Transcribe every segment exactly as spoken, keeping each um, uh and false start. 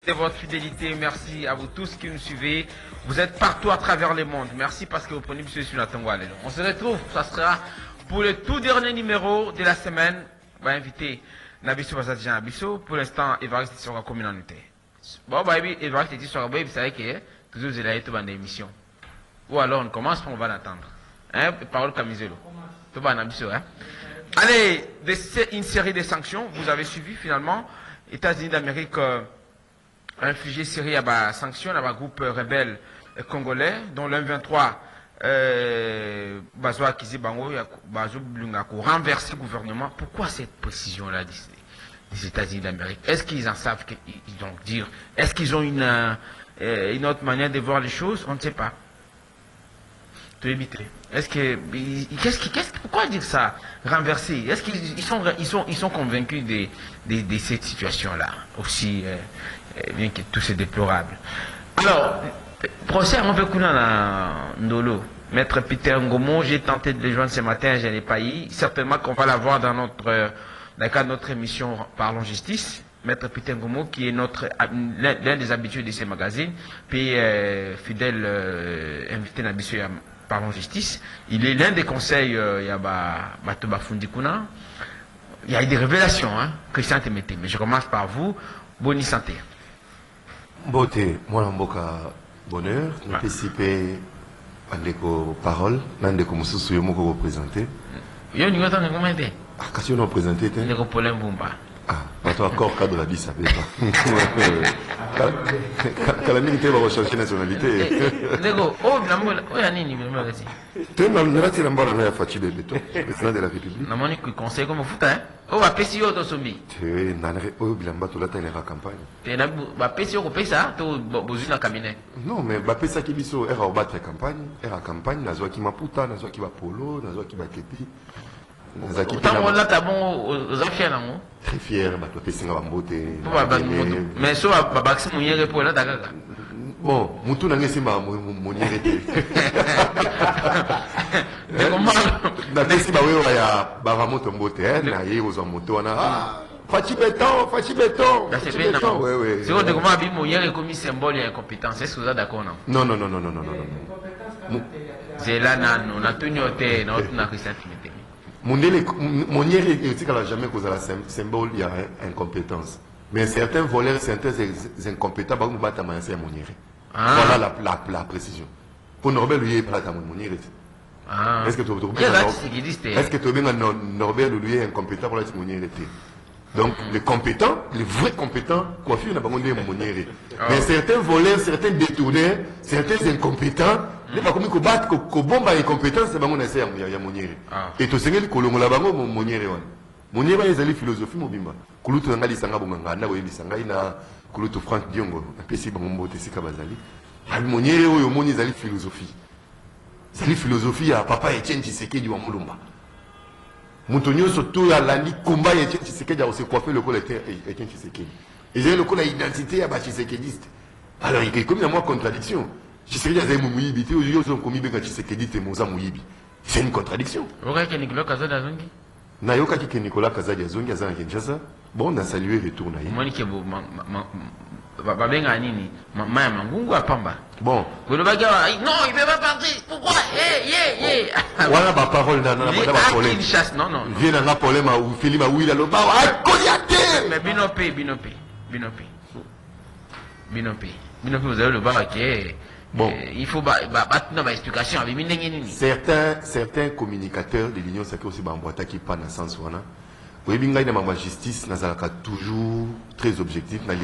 de votre fidélité, merci à vous tous qui nous suivez. Vous êtes partout à travers le monde. Merci parce que vous prenez monsieur sur la Tangwale. On se retrouve, ça sera pour le tout dernier numéro de la semaine. On va inviter Nabiso Bazadjan Abisso. Pour l'instant, Évariste est sur la communauté. Bon, bah, Évariste est sur la communauté, vous savez que toujours vous allez être dans l'émission. Ou alors on commence, on va l'attendre. Hein, parole Camiselo. Tout va Nabiso, hein. Allez, une série de sanctions. Vous avez suivi finalement. États-Unis d'Amérique euh, a infligé Syrie à des sanctions à un groupe rebelle congolais, dont l'M vingt-trois euh, Bazoa Kizi Bango, Bazo Blunga, renverser le gouvernement. Pourquoi cette précision-là des, des États-Unis d'Amérique? Est-ce qu'ils en savent qu'ils vont dire? Est-ce qu'ils ont une, euh, une autre manière de voir les choses? On ne sait pas. Tout éviter. Est-ce que, qu'est-ce qui, qu'est-ce, pourquoi dire ça, renverser? Est-ce qu'ils ils sont, ils sont, ils sont convaincus de, de, de cette situation-là, aussi, euh, bien que tout c'est déplorable. Alors, procès on veut qu'on a Ndolo. Maître Peter Ngomo, j'ai tenté de le joindre ce matin, je n'ai pas eu. Certainement qu'on va l'avoir dans notre, dans le cadre de notre émission Parlons Justice. Maître Peter Ngomo, qui est notre, l'un des habitués de ces magazines, puis euh, fidèle euh, invité d'habitude à Parlons Justice. Il est l'un des conseils, euh, il y a Batoba Fundikuna. Il y a eu des révélations, hein, Christian Temete. Mais je commence par vous. Bonne santé. Beauté, moi, Mboka, bonheur. Nous participons à des paroles, dans des commissions que vous représentez. Il y a une autre comment était? Ah, qu'est-ce que vous représentez? Il y a un problème, Bumba. Ah, pas toi, encore cadre de la vie, ça fait pas. Quand la militaire va rechercher nationalité. D'accord, oh, il y a un numéro ici. Tu es dans le président de la République. Non, mais il conseille comme foot, hein. Oh, va payer si auto sombi. Tu es dans le bilan de la campagne. Tu vas payer si on paye ça, tu as besoin d'un cabinet. Non, mais va payer ça qui est au R A battre campagne, R A campagne, na zoa qui m'a puta, na zoa qui va polo, na zoa qui va képi. Autant on l'a tabon aux affaires là, non? Très fier, bah toi pessinga ba mbote. Mais so ba baxi munyere pour là dagaga. Bon, mutu na ngesi ma munyere te. Comment? Na pesi ba wewa ya ba va moto mbote, eh na ye ozo moto wana. Ah, fachi béton, fachi béton. C'est bien non. Ouais ouais. C'est on comment abi munyere comme symbole et incompétence. Est-ce que vous êtes d'accord non? Non non non non non non non. C'est là non, na tunyote, na na Christian Timothy. Monière n'a jamais causé la symbole, il y a incompétence. Mais certains voleurs, certains incompétents, ils vont battre Monière. Voilà la, la, la précision. Pour Norbert, lui, il parle de Monière. Est-ce que tu Est-ce que tu as Norbert, lui, est incompétent pour la Monière? Donc, les compétents, les vrais compétents, coiffure n'a pas monté Monière. Mais certains voleurs, certains détournés, certains incompétents, les pas comme qu'on bat, qu'on bombe à incompétence, c'est pas mon essai, il y a Monière. Et tu sais que le la bango Monière. Monière, il y a des philosophies, Mobimba. Kulutu Ngali Sanga Bonganga, Naoui Sanga, Kulutu Frank Diongo, un Pessi Bambo Tessika Bazali. Monière, il y a des philosophies. C'est la philosophie à papa Etienne Tshisekedi du Wamulumba. Moutonio surtout à l'année combat Etienne Tshisekedi a aussi coiffé le col Etienne Tshisekedi. Et j'ai le col à identité à Tshisekidiste. Alors il y a comme une contradiction. Tshisekedi a dit Mouyibi, aujourd'hui ils ont commis bien Tshisekedi et Moza Mouyibi. C'est une contradiction. Vous voyez que Nicolas Kazadi Zongi? Nayoka qui Nicolas Kazadi Zongi a Kinshasa. Bon, on a salué le retour. Moi, je Babenga nini? Mama Mangungu à Pamba. Bon. Non, il ne peut pas partir. Pourquoi? Eh, eh, eh. Voilà ma parole dans la problème. Non, non. Viens dans la problème où Philippe Aouila le bas. Mais Binopé, Binopé, Binopé. Binopé. Binopé, vous avez le bas qui est. Bon. Il faut battre dans l'explication avec certains, certains communicateurs de l'Union Sacrée aussi, Bamboata qui parlent dans le sens où on a. Oui, bien, dans ma justice, nous avons toujours très objectif. Nous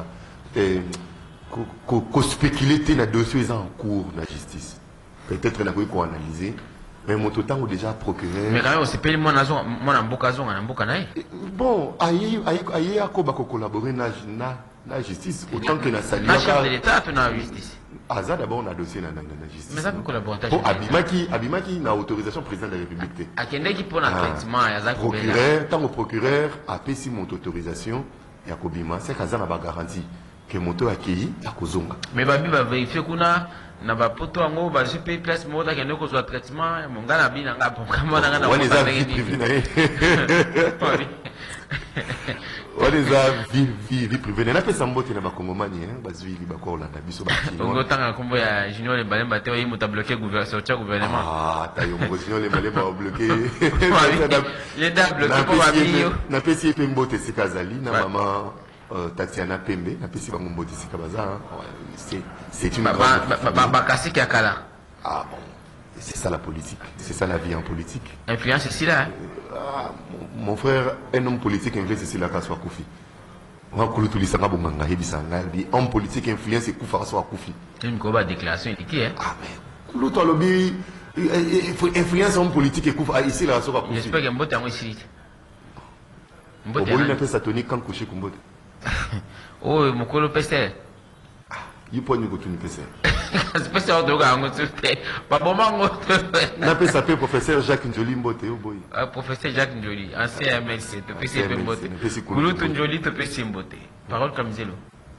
avons spéculé dans les dossiers en cours de la justice. Peut-être qu'on peut analyser. Mais mon temps déjà procureur. Mais quand même, c'est pas le monde mon embocazon, un embocanaï. Bon, aïe, aïe, aïe, à quoi collaborer dans la justice autant que la salle. La chef de l'État, tu as la justice. Ah, ça d'abord, on a dossier dans la justice. Mais ça peut collaborer. Pour Abimaki, Abimaki n'a autorisation président de la République. À quel qui prend un traitement, il y a procureur, tant au procureur a payé mon autorisation, il y a Kobima, c'est qu'Azan n'a pas garanti que mon auto accueilli à Kozonga. Mais Babi va vérifier qu'on a. Na ba poto ango ba jipe place mo da kende ko traitement mon gars na bi na nga pour comment na nga na les avis privés On les a vie vie privée. On a fait ça mbote na bakongomani hein, bazwili bakola na biso bakino. On gotanga kombo ya Junior le Balemba te yi muta bloquer gouvernement. Ah, tayo mo Junior le Balemba bloqué. Il est bloqué pour babio. Na pesi pe mbote sikazali na maman Tatiana Pembe, na pesi bango mbote sikabaza. C'est c'est une bakasi kakala. Ah bon. C'est ça la politique, c'est ça la vie en politique. Influence ici là. Ah, mon, mon frère, un homme politique influence ici là qu'à soit Koufi. On va couler tous les sangs bonganga hebisanga. Dit homme politique influence et Koufa soit Koufi. C'est une grosse déclaration ici hein. Ah mais couler toi lobby influence homme politique et Koufa ici là soit Koufi. J'espère que Mbote en ici. Mbote. On va faire tonique quand coucher Kumbote. Oh mon colo pester. Ah, il peut nous continuer pester. C'est pas ça de gars on se fait. Pas bon mango. Na pe s'appelle professeur Jacques Njoli Mbote oh boy. Ah professeur Jacques Njoli, ancien M L C, te P C Mbote. Kulutu Njoli te P C Mbote. Parole comme zélo.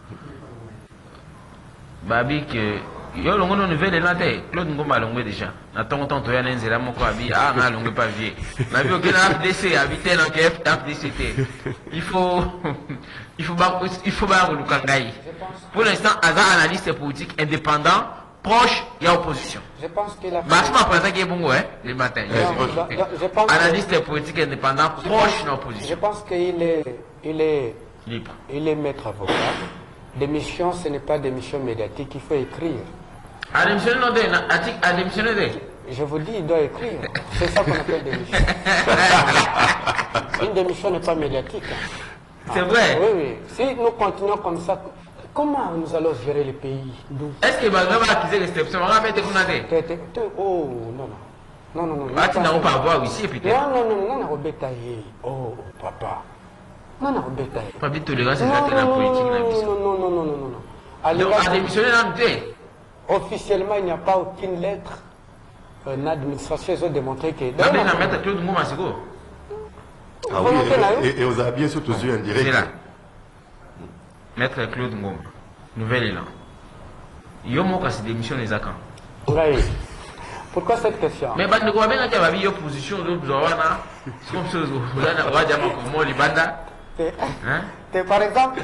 Babi que yo longo no nouvelle là te Claude Ngoma longo déjà. Na tongo tonto ya nzela moko abi ah na longo pas vie. Na bi okena F D C habiter dans F D C T. Il faut il faut ba il faut ba Lukangai. Pour l'instant, Aza analyste politique indépendant, proche et opposition. Je pense qu'il a fait... Maxima présent qui est bon, hein, le matin. Analyste politique indépendant, proche et opposition. Je pense qu'il est, il est libre. Il est maître avocat. Des missions, ce n'est pas des missions médiatiques, il faut écrire. À démissionner, non, à démissionner. Je vous dis, il doit écrire. C'est ça qu'on appelle des missions. Une démission n'est pas médiatique. C'est vrai? Oui, oui. Si nous continuons comme ça, comment nous allons gérer le pays? Est-ce que Bagdad va accuser l'exception? On va mettre des Oh, non, non. Non, non, non. Ah, tu n'as pas à voir ici, peut-être. Non, non, non, non, non, non, oh, papa. Non, non, non. Pas vite tolérance, c'est ça, la politique. Non, non, non, non, non, non, non. Donc, à démissionner dans le thé. Officiellement, il n'y a pas aucune lettre. L'administration, ils ont démontré que... Ah, mais la mettre Claude Ngoma, c'est quoi? Ah oui, et, et, et on a bien surtout vu en direct. C'est là. Maître Claude Ngoma, nouvel élan. Yomo s'est démissionné les acans. Oui. Pourquoi cette question? Mais quand on a une opposition, c'est comme ça, on va dire comment les bandes. Par exemple,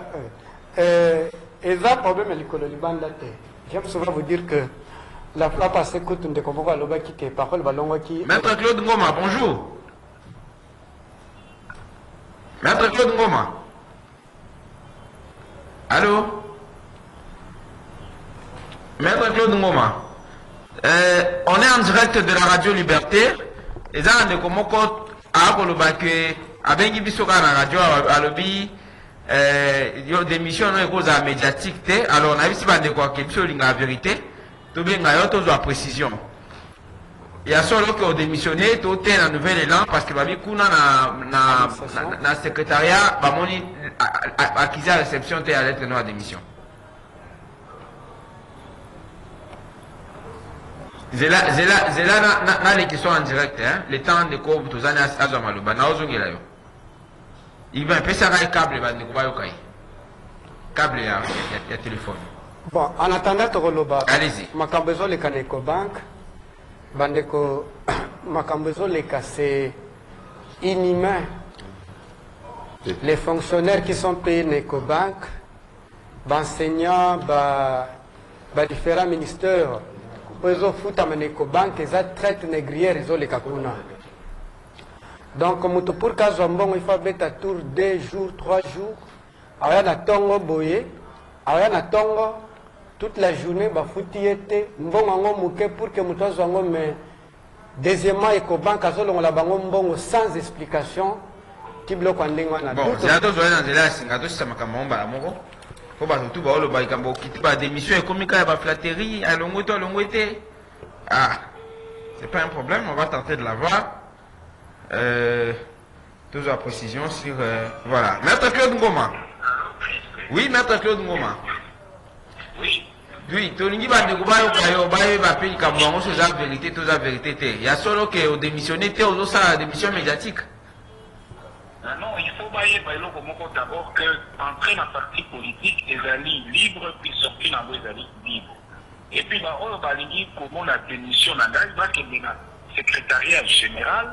il y a un problème avec les bandes. J'aime souvent vous dire que la fois passée, quand on a convoqué le baki qui est parole, qui. Maître Claude Ngoma, bonjour. Maître Claude Ngoma. Allô? Maître Claude Ngoma. Euh, on est en direct de la radio Liberté. Et ça, on est comme à Kolobake, à Bengi Bisoka, la radio, à l'obbi, il y a des missions médiatiques. Alors, on a vu si on a quoi que la vérité. Tout bien, il y a précision. Il y a seulement qui ont démissionné, tout est en nouvel élan, parce que Babi Kuna na na secrétariat, Bamoni acquis à réception de la lettre de la démission. Zela Zela Zela na na les qui sont en direct, hein, les temps de quoi tous années à Zamaluba, na ozongi là yo. Il va passer un câble, il va ne pas yokai. Câble il y a téléphone. Bon, en attendant tu roloba. Allez-y. Ma cambezo le Caneco Bank. Bandeko, Makambezo les c'est inhumain. Les fonctionnaires qui sont payés Necobank, enseignants, bah, différents ministères, ils ont foutu à Necobank, ils ont traité négrière, ils ont les kakuna. Donc, pour Kazambon, il faut mettre à tour deux jours, trois jours. Alors, il y a Tongo Boye, alors il y a Tongo. Toute la journée, bah fouti était mbongo mouké pour que moutozo zango mais deuxièmement Ecobank azolo la bango mbongo sans explication tiblo kwa ndingo na bon c'est ato zoena nzela singato sisa makamomba la moko ko ba tout ba olo ba ikambo kiti ba démission économique ya ba flatterie alongo to alongo été ah c'est pas un problème, on va tenter de l'avoir euh tous la précision sur euh, voilà Maître Claude Ngoma. Oui Maître Claude Ngoma. Oui. Oui, tu n'as pas de gouvernement qui a été appelé comme on se la vérité, toute la vérité. Il y a seulement qui ont démissionné, qui ont ça démission médiatique. Non, il faut bailler d'abord que entrer dans la partie politique, les alliés libres, puis sortir dans les alliés libres. Et puis, on va dire comment la démission dans le secrétariat général,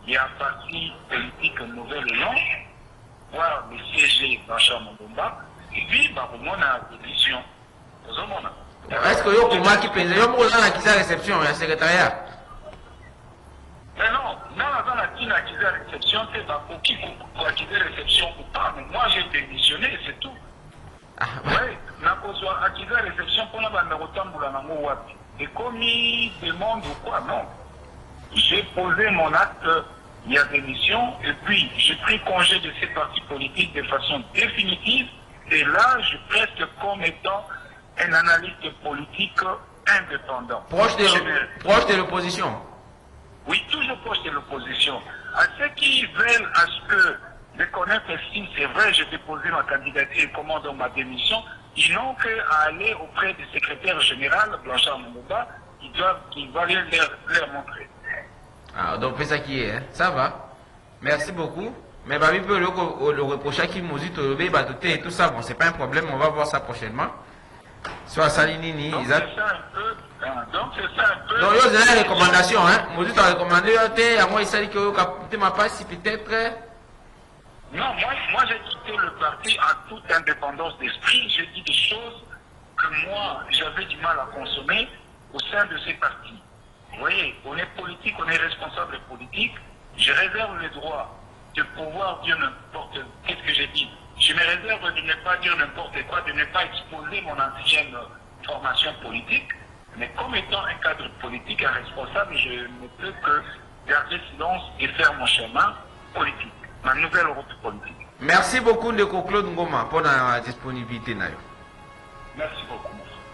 il y a un parti politique Nouvelle Élan, voire le C G Blanchard Mongomba, et puis, bah, au moins, on a l'opposition. Est-ce que vous avez qui pèse? Vous avez qui réception, le secrétariat? Mais non, non, dans la réception, c'est pas pour qui pour acquiser réception ou pas, mais moi j'ai démissionné et c'est tout. Ah, ouais, n'a pas besoin d'acquiser réception pour la bande de Rotamboula. Et comme il demande ou quoi, non. J'ai posé mon acte, il y a démission, et puis j'ai pris congé de ces partis politiques de façon définitive, et là je preste comme étant un analyste politique indépendant. Proche de l'opposition? Oui, toujours proche de l'opposition. À ceux qui veulent à ce que de connaître si c'est vrai, j'ai déposé ma candidature et commande ma démission, ils n'ont qu'à aller auprès du secrétaire général, Blanchard Mongomba, ils doivent, il va leur, leur montrer. Ah, donc c'est ça qui est, hein. Ça va. Merci beaucoup. Mais bah, le, le reprocher qui nous dit et tout ça, bon, c'est pas un problème, on va voir ça prochainement. Soit Salinini, donc c'est ça un peu. Donc c'est ça un peu. Donc il y a des recommandations, hein. Moi, tu as recommandé, à moi, il s'agit que tu m'as pas si peut-être. Non, moi, moi j'ai quitté le parti à toute indépendance d'esprit. J'ai dit des choses que moi, j'avais du mal à consommer au sein de ces partis. Vous voyez, on est politique, on est responsable politique. Je réserve le droit de pouvoir dire n'importe qu'est-ce que j'ai dit. Je me réserve de ne pas dire n'importe quoi, de ne pas exposer mon ancienne formation politique. Mais comme étant un cadre politique, un responsable, je ne peux que garder silence et faire mon chemin politique, ma nouvelle route politique. Merci beaucoup, Ndeko Claude Ngoma, pour la disponibilité. Merci beaucoup.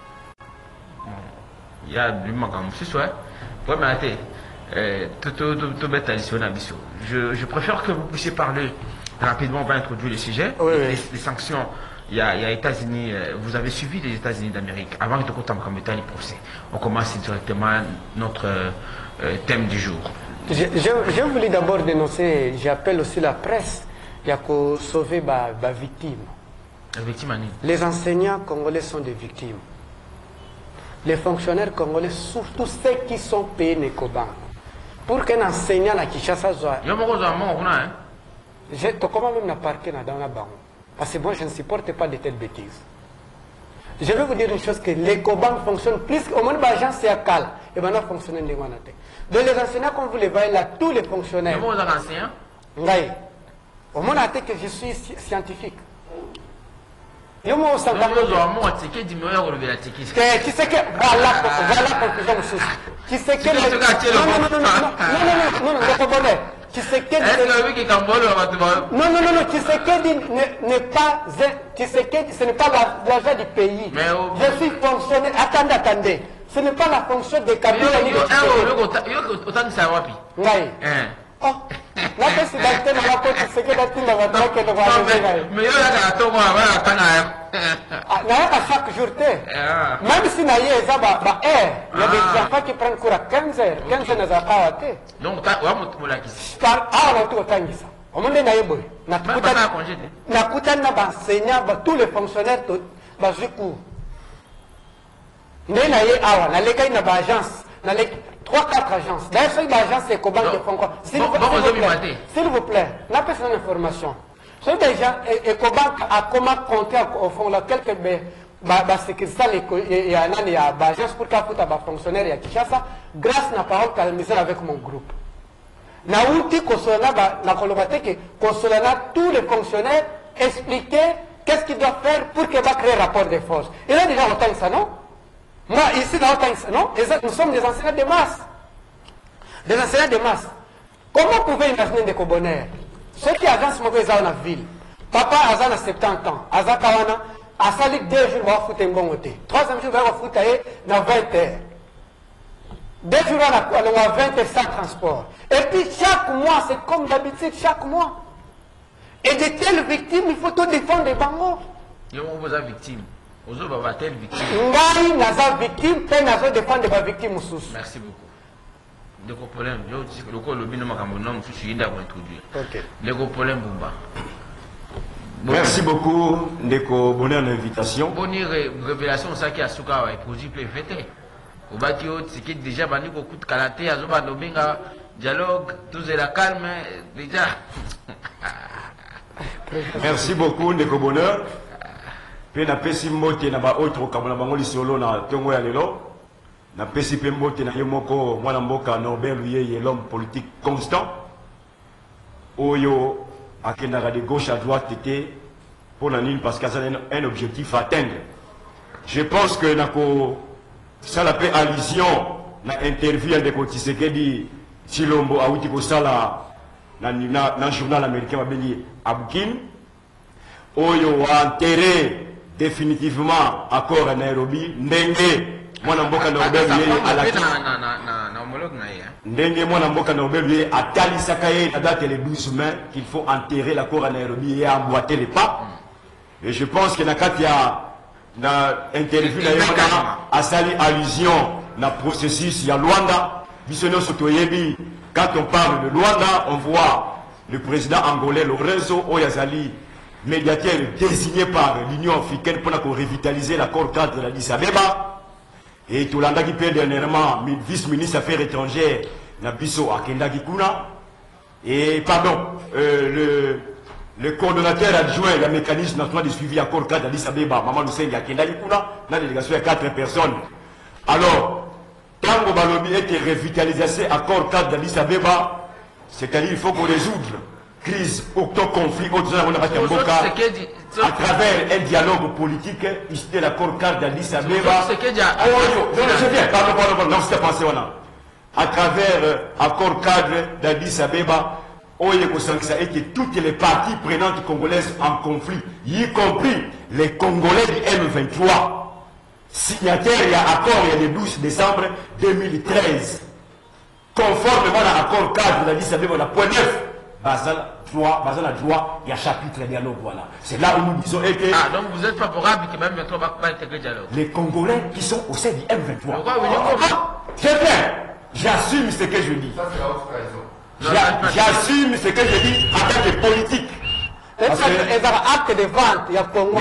Il y a du manquement. C'est ça. Je, je préfère que vous puissiez parler rapidement, on va introduire le sujet. Oui, les, oui. les sanctions, il y a, il y a États-Unis, vous avez suivi les États-Unis d'Amérique. Avant de compter comme état les procès, on commence directement notre euh, thème du jour. Je, je, je voulais d'abord dénoncer, j'appelle aussi la presse, il y a qu'à sauver les victimes. Les victimes, les enseignants congolais sont des victimes. Les fonctionnaires congolais, surtout ceux qui sont payés Necobank. Pour qu'un enseignant à Kinshasa soit. Il y a un je te comment même parqué dans la banque. Parce que moi je ne supporte pas de telles bêtises. Je vais vous dire une chose, que l'Ecobank fonctionne plus au moins l'agence c'est à Cal. Et maintenant fonctionne de Guanate. Donc les enseignants, comme vous les voyez là, tous les fonctionnaires. Comment vous enseignants? Oui. Au moins que je suis scientifique. Yo mo santa mo zo mo tike di mo ya ko bela tike. Que tu sais que voilà voilà conclusion monsieur. Tu sais que non non non non non non non non tu sais que non non non non tu sais que n'est pas tu sais que ce n'est pas l'argent du pays. Je suis fonctionnaire. Attendez attendez. Ce n'est pas la fonction des cabinets. Yo yo yo autant ça wapi. Oui. Oh, la présidente n'a pas pu se faire dans la voiture que nous allons faire. Mais il y a un tomo à la tana. Ah, n'a pas chaque jour. Même si n'a y a ça, bah, il y a des enfants qui prennent cours à quinze heures. quinze heures n'a pas été. Donc, tu as mon la qui. Ah, on a tout autant dit ça. Au moment n'a y a boy. N'a pas congé. N'a pas n'a enseignant, tous les fonctionnaires, bah, je cours. N'a y a, n'a les cas n'a pas agence. N'a les trois quatre agences. D'ailleurs, cette agence, c'est Ecobank de font quoi? S'il vous plaît, la personne d'information. C'est déjà, Ecobank a comment compter au fond là, quelques sécurité, il y a un an, il y a une agence pour qu'elle fonctionnaire et à Kinshasa, grâce à la parole qu'elle a mise avec mon groupe. Na outil consolana, na colomate que consolana tous les fonctionnaires expliquer qu'est-ce qu'ils doivent faire pour qu'ils va créer rapport de force. Et là, déjà, on entend ça, non? Moi, ici, dans le non, nous sommes des enseignants de masse. Des enseignants de masse. Comment pouvez vous imaginer des cobonnaires? Ceux qui agissent dans la ville. Papa a soixante-dix ans. Aza Kawana, a sali deux jours, va foutre un bon côté. Troisième jour, va foutre dans vingt heures. Deux jours, on a vingt heures sans transport. Et puis, chaque mois, c'est comme d'habitude, chaque mois. Et de telles victimes, il faut tout défendre des bangos. Il y a une victime. Vous avez telle victime. Ngai naza victime, pe nazo défendre des victimes sous. Merci beaucoup. Le problème, je dis que le coup le bino makamonom je suis d'accord introduire. OK. Le problème Bumba. Merci beaucoup Ndeko bonne invitation. Bonne révélation ça qui a souka et produit peut fêter. Au bâtiment c'est qui déjà bani beaucoup de kalaté azoba nobenga dialogue, tout est la calme, déjà. Merci beaucoup, Ndeko Bonheur. Puis na pesi mbote na ba autre kamala bangoli solo na tongo ya lelo. Na pesi pe mbote na yomoko mwana mboka Norbert Luyeye, l'homme politique constant. Oyo akendaka de gauche à droite était pour la ligne parce qu'il y a un objectif à atteindre. Je pense que nako ça la paix allusion na interview de Tshisekedi Chilombo a outi ko sala na na na journal américain babeli Abukin. Oyo a enterré définitivement accord à Nairobi ndenge mwana mboka Norbert Luyeye alaki na na na na homologue na ye ndenge mwana mboka Norbert Luyeye atalisaka ye na date le douze mai qu'il faut enterrer l'accord à Nairobi et emboîter les pas. Et je pense que na kati ya na interview na ye a sali allusion na processus ya Luanda bisono sotoyebi. Quand on parle de Luanda, on voit le président angolais Lorenzo Oyazali, médiateur désigné par l'Union africaine pour revitaliser l'accord cadre de l'Addis Abeba. Et Toulanda qui paie dernièrement vice-ministre des Affaires étrangères Nabiso Akenda Gikuna. Et pardon, euh, le, le coordonnateur adjoint du mécanisme national de suivi accord cadre d'Addis Abeba, Maman Lusengi Akenda Gikuna, la délégation de quatre personnes. Alors, Tango Balobi était revitalisé accord cadre d'Addis Abeba, c'est-à-dire qu'il faut qu'on résoudre crise, auto-conflit, à travers un dialogue politique issu de l'accord cadre d'Addis Abeba. Je viens, pardon, pardon, pardon, non, c'était passé, voilà. À travers l'accord cadre d'Addis Abeba, et que toutes les parties prenantes congolaises en conflit, y compris les Congolais du M vingt-trois, signataire et accord le douze décembre deux mille treize, conformément à l'accord cadre d'Addis Abeba, la point neuf, Basal droit, Basal droit, il y a chapitre dialogue, voilà. C'est là où nous disons et que. Ah, donc vous êtes favorable que même vingt-trois va pas intégrer le dialogue. Les Congolais qui sont au sein du M vingt-trois. Pourquoi vous dites ah, très bien, j'assume ce que je dis. Ça, c'est la haute trahison. J'assume ce que je dis en tant que politique. Parce que les actes de vente, il y a Congo.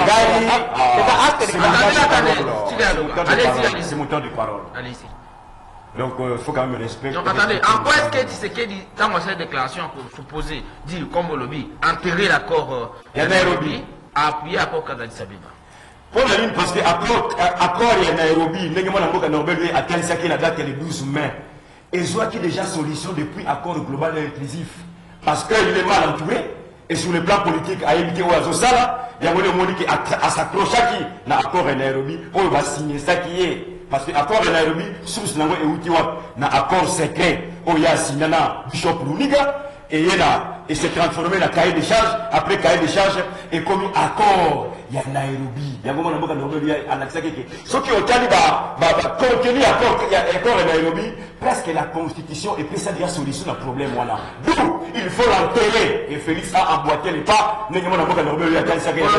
C'est mon temps de parole. Allez-y. Donc il euh, faut quand même respecter. Donc attendez, en quoi est-ce que Tshisekedi, dans cette déclaration pour supposer, dire comme au lobby, enterrer l'accord de Nairobi, a appuyé l'accord d'Addis Abeba? Pour la ligne, parce que l'accord de Nairobi, Norbert Luyeye a talisé la date le douze mai. Et soit qui déjà solution depuis accord global et inclusif. Parce qu'il est mal entouré. Et sur le plan politique, à éviter au Azosala, il y a un monde qui a s'accroché à l'accord de Nairobi, on va signer ça qui est. Parce que l'accord de Nairobi, sous l'angle et Outiwa, un accord secret, où il y a signé Bishop Luniga, et il et s'est transformé en cahier de charges, après cahier de charges, et comme accord, il y a Nairobi. Il y a un moment où il y a un accès qui ce qui ont tenu à contenir l'accord de Nairobi, presque la constitution, et puis ça devient solution à problème. Voilà. D'où il faut l'enterrer, et Félix a emboîté les pas, mais il y a un moment où il y a un accès qui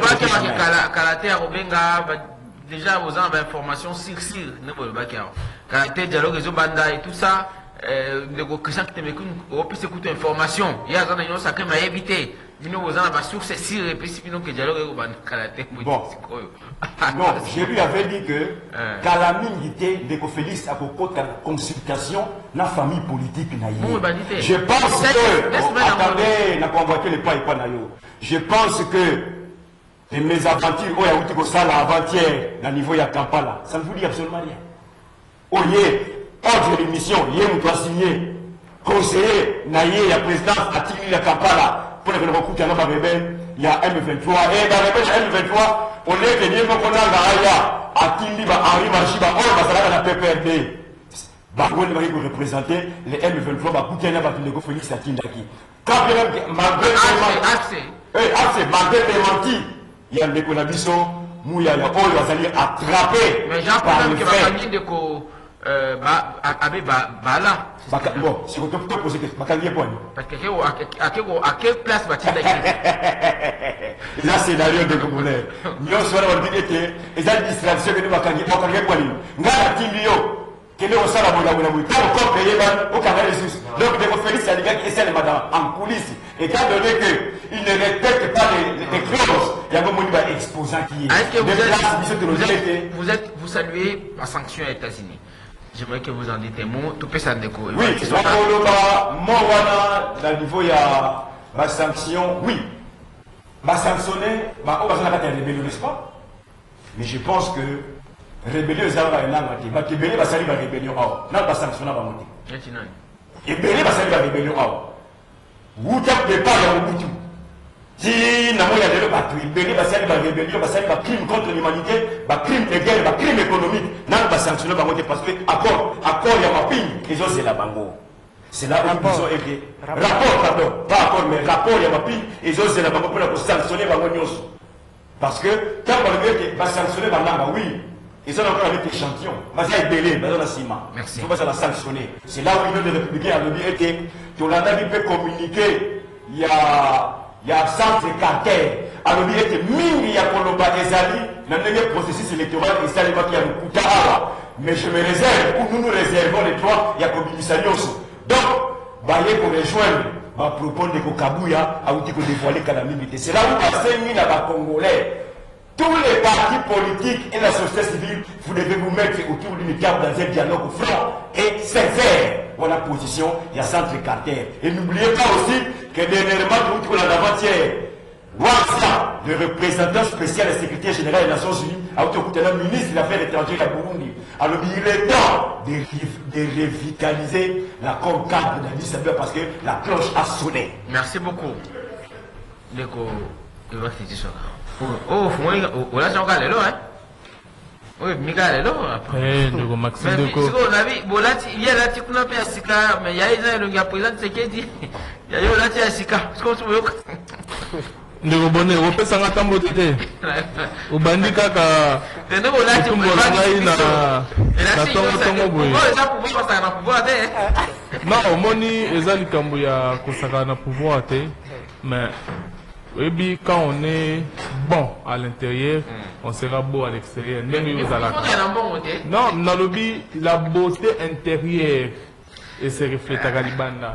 déjà vous avez information sur sur ne pas le bac caractère dialogue réseau banda et tout ça de Christian qui te met qu'on puisse écouter information il y a un sacré m'a évité nous vous avez sur c'est sur et puis si nous que dialogue réseau banda caractère bon non je lui avais dit que calamité de Félix à propos de consultation la famille politique naïe je pense que attendez n'a convoqué les pas et pas naïo je pense que et mes aventures, oh, il y a ça avant-hier, à niveau de Kampala, ça ne vous dit absolument rien. Oh, il y a ordre de mission, il y a un signé, conseiller, naïe, la présidence à Tigli à Kampala, pour les recours qui il y a M vingt-trois, et dans le M vingt-trois, on est venu, on a à Tigli, Henri Machiba, on va la P P R D. Bagon va représenter les M vingt-trois, va coûter un abattu Félix à Tindaki. Quand même, malgré démenti, il y a des conditions où il y a des gens qui vont attraper. Mais j'en pense que ma famille de ko Abbé Bala. Bon, si vous pouvez poser question, parce que à quelle place va-t-il être? Là, c'est l'avion de Congolais. Nous sommes dit que les administrations que nous avons gagné, nous avons gagné. Nous avons que nous avons gagné, nous avons encore payé au Canada des Sous. Donc, de Félix Saliga qui essaie de madame en coulisses. Étant donné qu'il ne respecte pas les clauses, il y a un exposant qui est. Est-ce que vous êtes, vous êtes, vous êtes, vous saluez la sanction aux États-Unis? J'aimerais que vous en dites un mot. Tout peut s'en découvrir. Oui, dans le niveau, il y a ma sanction. Oui, ma sanctionner, ma rébellion, n'est-ce pas? Mais je pense que rébellion, c'est un langue. Ma rébellion, c'est une rébellion. Non, pas sanctionner, pas monter. Rébellion, c'est une rébellion. Vous n'avez pas de Mobutu. Si nous avons des rébellions, c'est une rébellion, c'est un crime contre l'humanité, un crime de guerre, un crime économique. Nous avons sanctionné parce que l'accord, l'accord, il y a ma ping, ils ont c'est la bango. C'est là où ils ont été. Rapport, pardon, pas accord, mais rapport, il y a ma ping, ils ont c'est la bango pour sanctionner la bango. Parce que quand on veut que va sanctionner la bango, oui, ils ont encore avec échantillon. Mais ça est belé, mais on a ciment. Merci. Il faut pas la sanctionner. C'est là où l'Union des Républicains a dit que tout le monde peut communiquer. Il y a. Il y a centre carter. Alors il y a que mine il y a Koloba Ezali, dans le processus électoral, et ça n'est pas qu'il y a le Koutara. Mais je me réserve, ou nous nous réservons les droits, il y a Kobinisanios. Donc, Baye pour rejoindre, ma propos de Kokabouya, a outil que dévoiler Kanamimité. C'est là où passez mine à Congolais. Tous les partis politiques et la société civile, vous devez vous mettre autour d'une table dans un dialogue franc et sincère. Pour la position, il y a centre carter. Et n'oubliez pas aussi que dernièrement, tout la avant-hier, Wasa, le représentant spécial et secrétaire général des Nations Unies, a été le ministre des Affaires étrangères à Burundi. Alors il est temps de, de revitaliser la concorde d'Addis Abeba parce que la cloche a sonné. Merci beaucoup. Deko, il va finir ça. Oh, on a déjà regardé là, hein? Oui, Miguel, là, après. Eh, Deko, Maxime Deko. On a vu, bon, là, il y a là, tu connais pas Sika, mais il y a un gars présent, c'est qui dit. Il y a là, tu as Sika. Est-ce qu'on se voit? Ndeko bonne, on peut s'en attendre au tété. Au bandit kaka. Tene ko là, tu peux pas na na tongo tongo boy. Oh, ça pour pas ça na pouvoir té. Non, moni ezali kambo ya kosaka na pouvoir té, mais et puis quand on est bon à l'intérieur, mm. on sera beau à l'extérieur. Non, dans le but, la beauté intérieure et se reflète à Galibanda.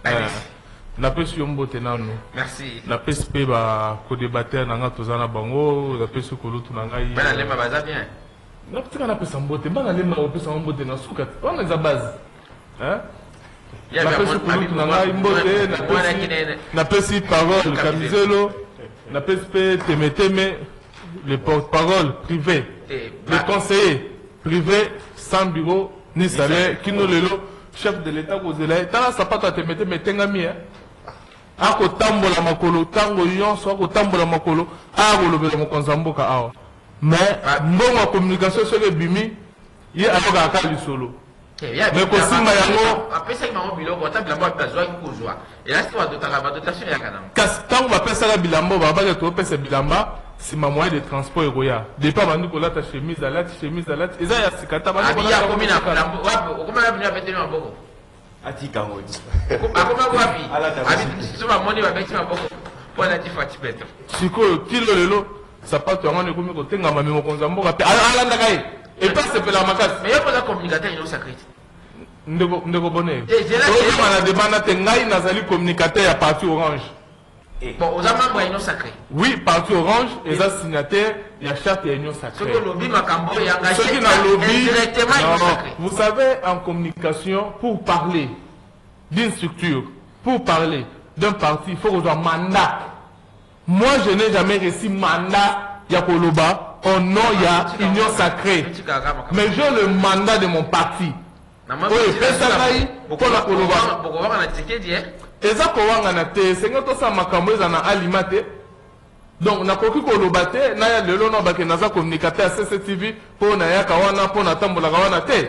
La pêche yombo tenano. Merci. La pêche pe ba ko débatteur nanga tozana bango, la pêche ko lutu nanga yi. Bana lema baza bien. Na ptika na pesa mbote, bana lema ko pesa mbote na suka. On les a base. Hein? La pêche ko lutu nanga mbote, na pêche na pêche parole Kamizelo, na pêche pe teme teme les porte-parole privés, les conseillers privés sans bureau ni salaire qui nous lelo chef de l'État ko zela. Tala sapato teme teme tengami hein. Ako tambola makolo tango yonso ako tambola makolo ako lobela mokonzamboka awa mais mbongo communication sur le bimi ye akoka akali solo mais ko sima yango apesa ki mango biloko ta bilambo bazwa ki kozwa et là c'est wa ba dotation ya kana kas tango ba pesa la bilambo ba ba to pesa bilamba sima moyen de transport ekoya depuis bandi ko lata chemise à lati chemise à lati eza ya sikata ba ko ya komina bilambo wapi okoma bini abeteli maboko atika ngoti akoma wapi abi soma moni ba beti maboko pona tifati beto siko kilo lelo sapato yango nekomi kotenga mami mokonza mboka pe alanda kai et pas c'est la makasi mais yoko la communicateur ino sacré ndeko ndeko bonne to mana demanda te ngai nazali communicateur ya parti orange bon aux membres ino sacré oui parti orange et ça signataire ya charte ya union sacrée ce que lobby makambo ya engagé ce qui na lobby directement vous savez en communication pour parler d'une structure pour parler d'un parti il faut qu'on ait mandat. Moi je n'ai jamais reçu mandat ya koloba au nom ya union sacrée mais j'ai le mandat de mon parti. Oui, pesangai pour la koloba bokowanga na tikedi eh eza kowanga na te senga to sa makambo eza na alimate donc nakoki koloba te na ya lelo no bake naza communicateur C C T V po na ya kawana po na tambola kawana te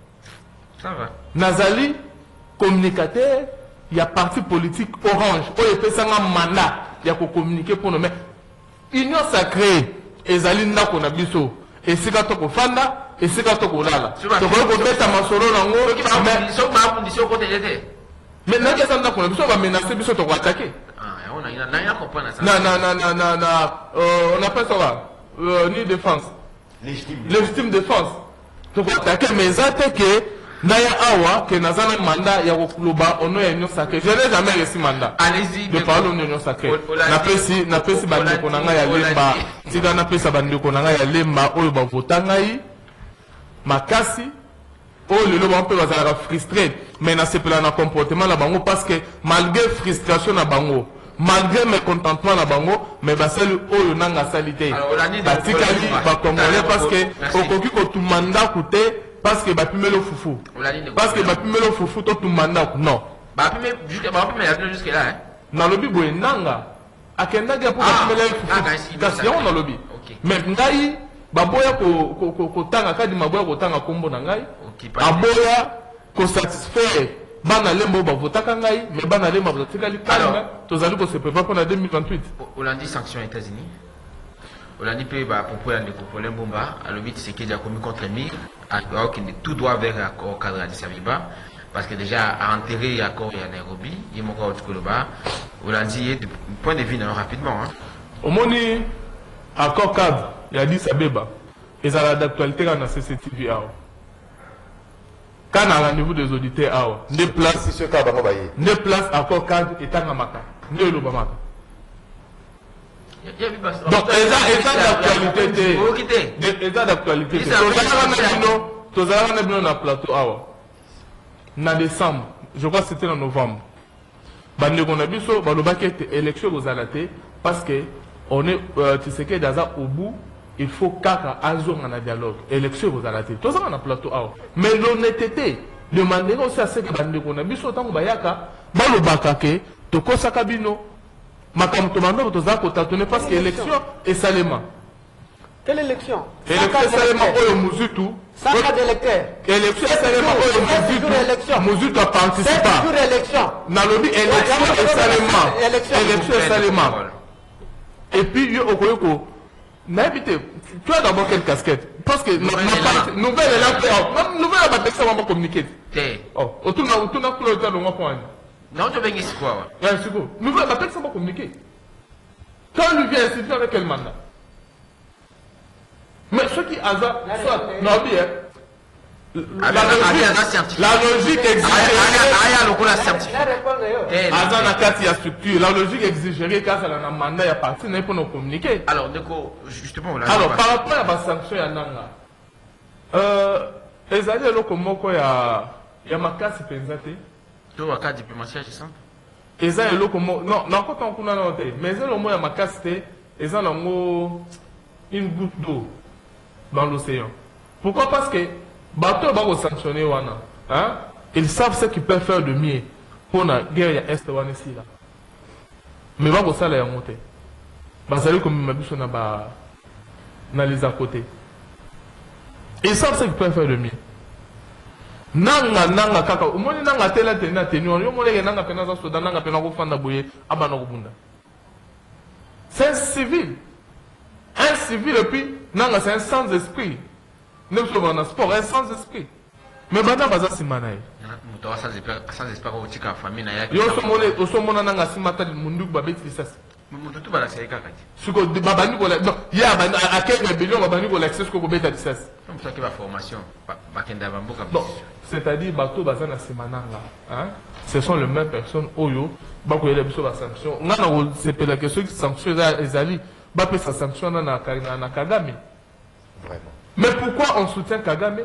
ça va nazali communicateur il y a parti politique orange oyo epesanga mandat ya ko communiquer pour nous mais union sacrée ezali ndako na biso esika to kofanda esika to kolala to ko beta masolo nango mais so ma condition ko tete mais na kesa ndako na biso ba menacer biso to ko attaquer ah on a ina na ya comprendre ça na na na na na na euh, on appelle ça euh, ni défense légitime légitime défense to ko attaquer mais ça te que Naya awa que nazana mandat ya koloba ono ya union sacrée. Je n'ai jamais reçu mandat. Allez-y de parler de union sacrée. Na pesi na pesi bandi ko nanga ya lemba. Tika na pesa bandi ko nanga ya lemba oyo ba vota ngai makasi oh le lobo on peut bazala frustré mais na sepela na comportement la bango parce que malgré frustration na bango malgré mécontentement na bango mais basali oyo nanga salité batikali ba congolais parce que okoki ko tumanda coûter parce que bapimelo fufu parce que bapimelo fufu to tumanda non bapime jusque bapime jusque là hein na lobi boye nanga akenda ga pour bapimelo fufu kasi on na lobi mais ngai baboya ko ko ko tanga kadi maboya ko tanga kombo na ngai aboya ko satisfaire bana lembo ba votaka ngai mais bana lembo ba tikali kanga tozali ko se préparer pour la deux mille vingt-huit. Hollande sanction États-Unis. Hollande peut ba pour aller ko lembo ba alobi c'est qu'il a commis contre lui alors qu'il tout doit vers l'accord cadre Addis Abeba parce que déjà à enterrer accord à Nairobi il m'a encore tout le bas Hollande est du point de vue rapidement hein. Au moni accord cadre il a dit Abeba et ça d'actualité dans la C C T V. Quand à la niveau des auditeurs, ne place ne place accord cadre et tangamaka ne le bamaka. Donc état d'actualité état d'actualité tozala na bino na plateau awa na décembre je crois que c'était en novembre bandeko na biso balobaki ete élection kozala te parce que on est tu sais que daza au bout il faut kaka azonga na dialogue élection kozala te tozala na plateau awa mais l'honnêteté demandez aussi à ce que bandeko na biso tango bayaka balobaka ke tokosaka bino makambo tomando tozala kotatone parce que élection esalema. Quelle élection? Élection esalema oyo muzutu cent cas d'électeurs. Élection esalema oyo muzutu muzutu participa sept jours élection nalobi élection esalema élection esalema. Et puis yo okoyoko n'habite tu as d'abord quelle casquette parce que nouvelle est là même nouvelle à battre ça va communiquer oh autour na autour na couleur de moi point non tu veux gagner quoi ouais c'est quoi nouvelle à battre ça va communiquer quand lui vient ici avec quel mandat mais ce qui hasard soit non bien la logique la logique exigerait la logique exigerait qu'à ça la mandat ya parti n'est pour nous communiquer. Alors justement alors par rapport à la sanction ya nanga euh ezali eloko moko ya ya makasi penza te to waka diplomatie je sens ezali eloko moko non non quand on kuna na te mais ezali eloko ya makasi te ezali ngo une goutte d'eau dans l'océan. Pourquoi? Parce que bateau va sanctionner wana hein ils savent ce qu'ils peuvent faire de mieux pour la guerre est wana ici là mais va ça la monter bazali comme mabiso na ba na les à côté ils savent ce qu'ils peuvent faire de mieux nanga nanga kaka umoni nanga tela tena tenu yo moleke nanga pena za soda nanga pena ko fanda boye abana ko bunda c'est un civil un civil et puis nanga c'est un sans esprit. Nous sommes dans sport, un sans esprit. Mais maintenant, baza simana ye. Muto sans esprit, sans esprit ko tika famille na yaki. Yo so mone, o so mona nanga simata mundu ba beti sasa. Muto tu bala sai kaka. Suko de babani ko la non, ya ba a quelques millions babani ko l'accès ko beta sasa. Comme ça qui va formation, ba kenda ba mboka. Non, c'est-à-dire bato baza na simana nga, hein? Ce sont les mêmes personnes oyo ba ko yele biso ba sanction. Ngana ko c'est peut la question qui sanction ezali, ba pe sa sanction na na na Kagame. Vraiment. Mais pourquoi on soutient Kagame?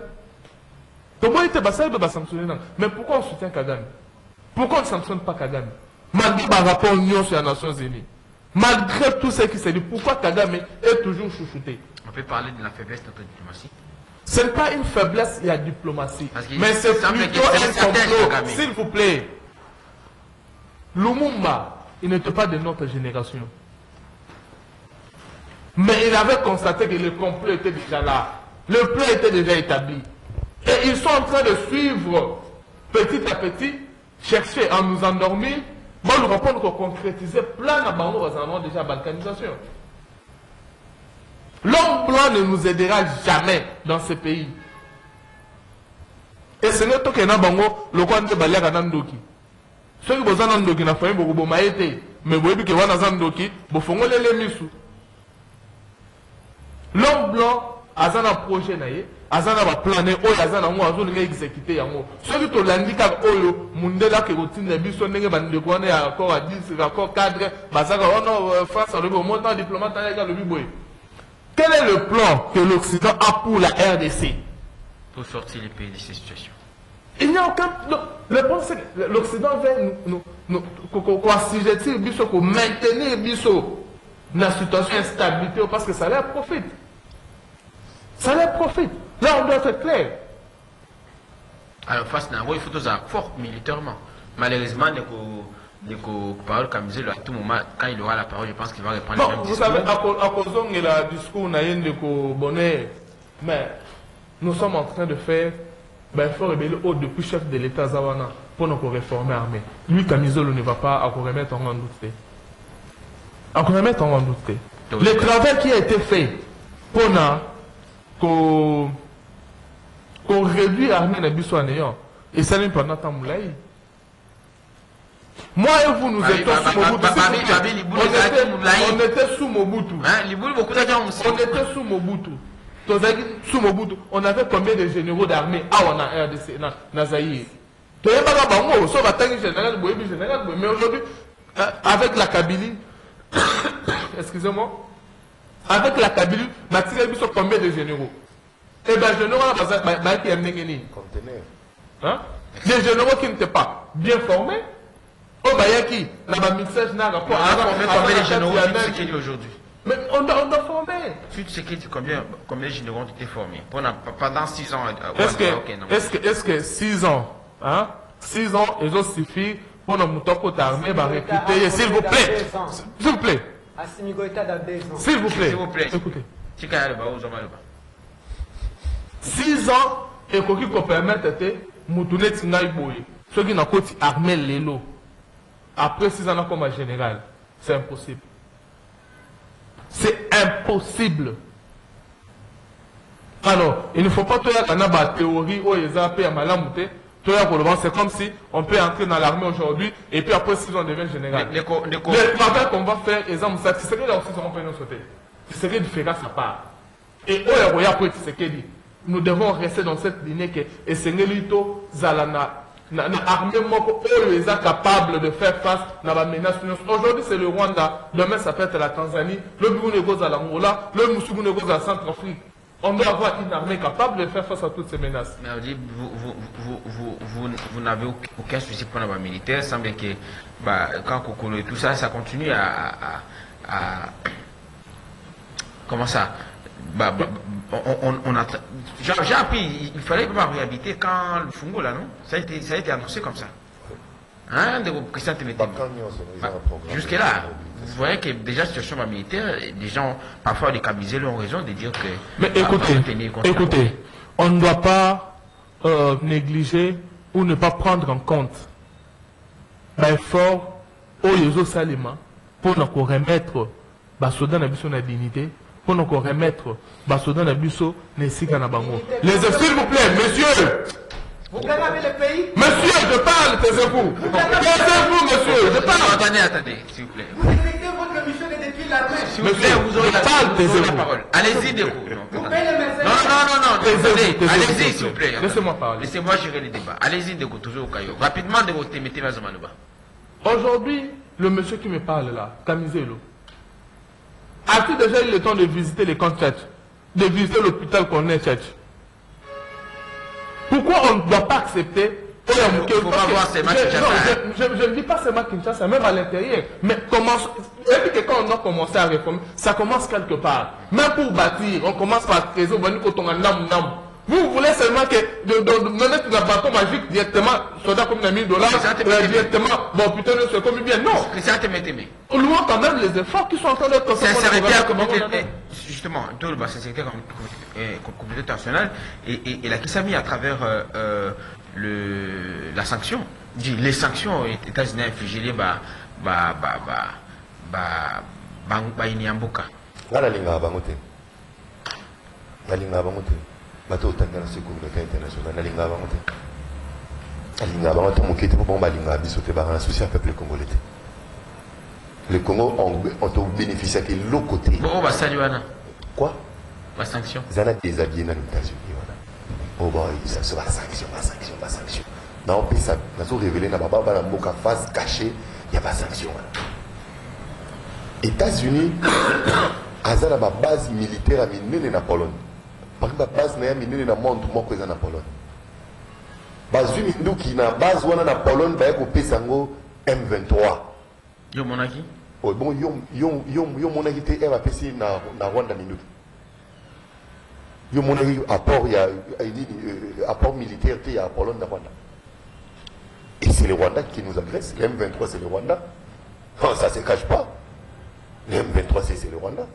Mais pourquoi on soutient Kagame? Pourquoi on ne sanctionne pas Kagame? Malgré le rapport Union sur les Nations Unies, malgré tout ce qui s'est dit, pourquoi Kagame est toujours chouchouté? On peut parler de la faiblesse de notre diplomatie. Ce n'est pas une faiblesse, il y a diplomatie. Mais c'est plutôt un complot. S'il vous plaît, Lumumba, il n'était pas de notre génération. Mais il avait constaté que le complot était déjà là. Le plan était déjà établi. Et ils sont en train de suivre petit à petit, chercher à nous endormir. Bon, nous répondre qu'on concrétisait plein de déjà balkanisation. L'homme blanc ne nous aidera jamais dans ce pays. Et ce n'est pas que nous avons le coin de Balia Ganandoki. Ceux qui ont Nandoki n'ont pas eu beaucoup de maïté. Mais vous voyez que vous avez Nandoki, vous faites les misous. L'homme blanc a un projet, a un plan, a un exécuté. Ceux qui ont l'indicat, Oyo, Mundela, qui ont une émission, qui ont un accord à dix, accord cadre, France, le montant diplomate, le Biboy. Quel est le plan que l'Occident a pour la R D C? pour sortir les pays de ces situations. Il n'y a aucun... Le problème, c'est que l'Occident veut nous, nous, nous assujettir, nous maintenir dans la situation d'instabilité parce que ça leur profite. Ça leur profite. Là, on doit être clair. Alors, face à il faut tous être fort militairement. Malheureusement, les paroles comme disait, à tout moment, quand il aura la parole, je pense qu'il va répondre bon, le même vous discours. Vous savez, à cause de la discours, on a eu un bonnet, mais nous sommes en train de faire, ben, il faut révéler haut depuis chef de l'État Zawana pour nous réformer l'armée. Lui, Camisolo ne va pas encore remettre en doute. Encore remettre en doute. Le travail qui a été fait pour qu'on qu'on réduit l'armée de Bissou en ayant, et ça n'est pas notre moulay. Moi et vous, nous étions sous Mobutu. On était sous Mobutu. On était sous Mobutu. Sous Mobutu, on avait combien de généraux d'armée à on a R D C, dans Zaïre. Mais aujourd'hui, avec la Kabylie, excusez-moi, avec la Kabylie, Mathilde Bissot combien de généraux? Eh bien, généraux, qui est né. Des généraux qui n'étaient pas bien formés. Oh, bah, il y a qui? La mixage n'a pas rapport à combien de généraux qui sont aujourd'hui? Mais on doit, on doit former. Tu sais combien, combien de généraux ont été formés pendant six ans? Est-ce que, est-ce que, est-ce que six ans, hein? six ans, ils ont suffi pour nos moutons armés, bah, recruter, s'il vous plaît. S'il vous plaît. S'il vous plaît. S'il vous plaît. Écoutez. six ans, et qu'on peut permettre de moutouner Tingaï Boye. Ceux qui n'ont pas armé l'élo. Après six ans, comme général, c'est impossible. C'est impossible. Alors, il ne faut pas faire une théorie où ils ont appris à malamouter. C'est comme si on peut entrer dans l'armée aujourd'hui et puis après six ans on devient général. Le travail qu'on va faire, exemple, ça, c'est que là aussi on peut nous sauter. C'est que différent sa part. Et nous devons rester dans cette lignée que et c'est Nelito Zalana. L'armée est capable de faire face à la menace. Aujourd'hui, c'est le Rwanda. Demain, ça peut être la Tanzanie. Le Burundi à l'Angola. Le Moussougoune à la Centrafrique. On doit avoir une armée capable de faire face à toutes ces menaces. Mais vous, vous, vous, vous, vous, vous n'avez aucun souci pour la militaire. Il semble que bah, quand Kokolo et tout ça, ça continue à. à, à comment ça bah, bah, on, on, on a, j'ai appris, il fallait pas réhabiter quand le Fungo là, non ça a, été, ça a été annoncé comme ça. Hein, de Christian Témété. Bah, jusque là, vous voyez que déjà, situation militaire, des gens, parfois les Kabizés ont raison de dire que. Mais écoutez, écoutez, on ne doit pas euh, négliger ou ne pas prendre en compte l'effort au Yozo Salima pour nous remettre Basoda Nabiso na dignité. Pour nous remettre Basoda Nabiso Nesika Nabango. Les s'il vous plaît, messieurs! Vous gagnez le pays? Monsieur, je parle, taisez-vous! Taisez-vous, monsieur, je parle! Attendez, attendez, s'il vous plaît. Vous directez votre mission de détruire l'armée. S'il vous plaît, vous aurez la parole. Allez-y, Déco. Vous payez les mercenaires. Non, non, non, non, allez-y, s'il vous plaît. Laissez-moi parler. Laissez-moi gérer les débats. Allez-y, Déco, toujours au caillou. Rapidement, Déco, mettez ma Zamanuba. Aujourd'hui, le monsieur qui me parle là, Kamizelo, a-t-il déjà eu le temps de visiter les camps tchèques, de visiter l'hôpital qu'on est tchèque? Pourquoi on ne doit pas accepter? Il faut pas voir ces matchs je, je, je ne dis pas seulement Kinshasa, même à l'intérieur. Mais commence, et puis que quand on a commencé à réformer, ça commence quelque part. Même pour bâtir, on commence par trésor, on a nam nam. Vous voulez seulement que de, de, de mettre un bâton magique directement, soldat comme mille dollars, euh, directement, bon putain, c'est comme bien. Non. Louons quand même les efforts qui sont en train d'être faits. C'est arrêté à communauté, justement, c'est secrétaire communauté internationale, et, et, et la Kisami à travers euh, euh, le, la sanction, dit les sanctions aux États-Unis infligées, bah, bah, bah, bah, bah, bah, bah, Inyamboka. Là, la ligne à Bangote. La ligne à Bangote. Bateau autant dans la communauté internationale, la ligne à Bangote. La ligne à Bangote, mon quête pour bon, la ligne à Bissoté, par un souci à peuple congolais. Le Congo ont bénéficié de l'autre côté. Bon, bah, salut, Anna. Quoi? La sanction. Ils ont déshabillé dans les États-Unis. Oh, bah, ça se va sanction, va sanction, va sanction. Non, puis ça, nous avons révélé dans la baba, dans la face cachée, il n'y a pas de sanction. États-Unis, ils ont une base militaire à Mine et en Pologne. par exemple base na minene na monde moko eza na Pologne bazwi minduki na base wana na Pologne baye kopesa ngo M vingt-trois yo monaki oh bon yo yo yo yo monaki te eva pesi na na Rwanda minduki yo monaki apport ya apport militaire te ya Pologne na Rwanda et c'est le Rwanda qui nous agresse. Le M vingt-trois c'est le Rwanda. Oh, ça se cache pas. Le M vingt-trois c'est le Rwanda.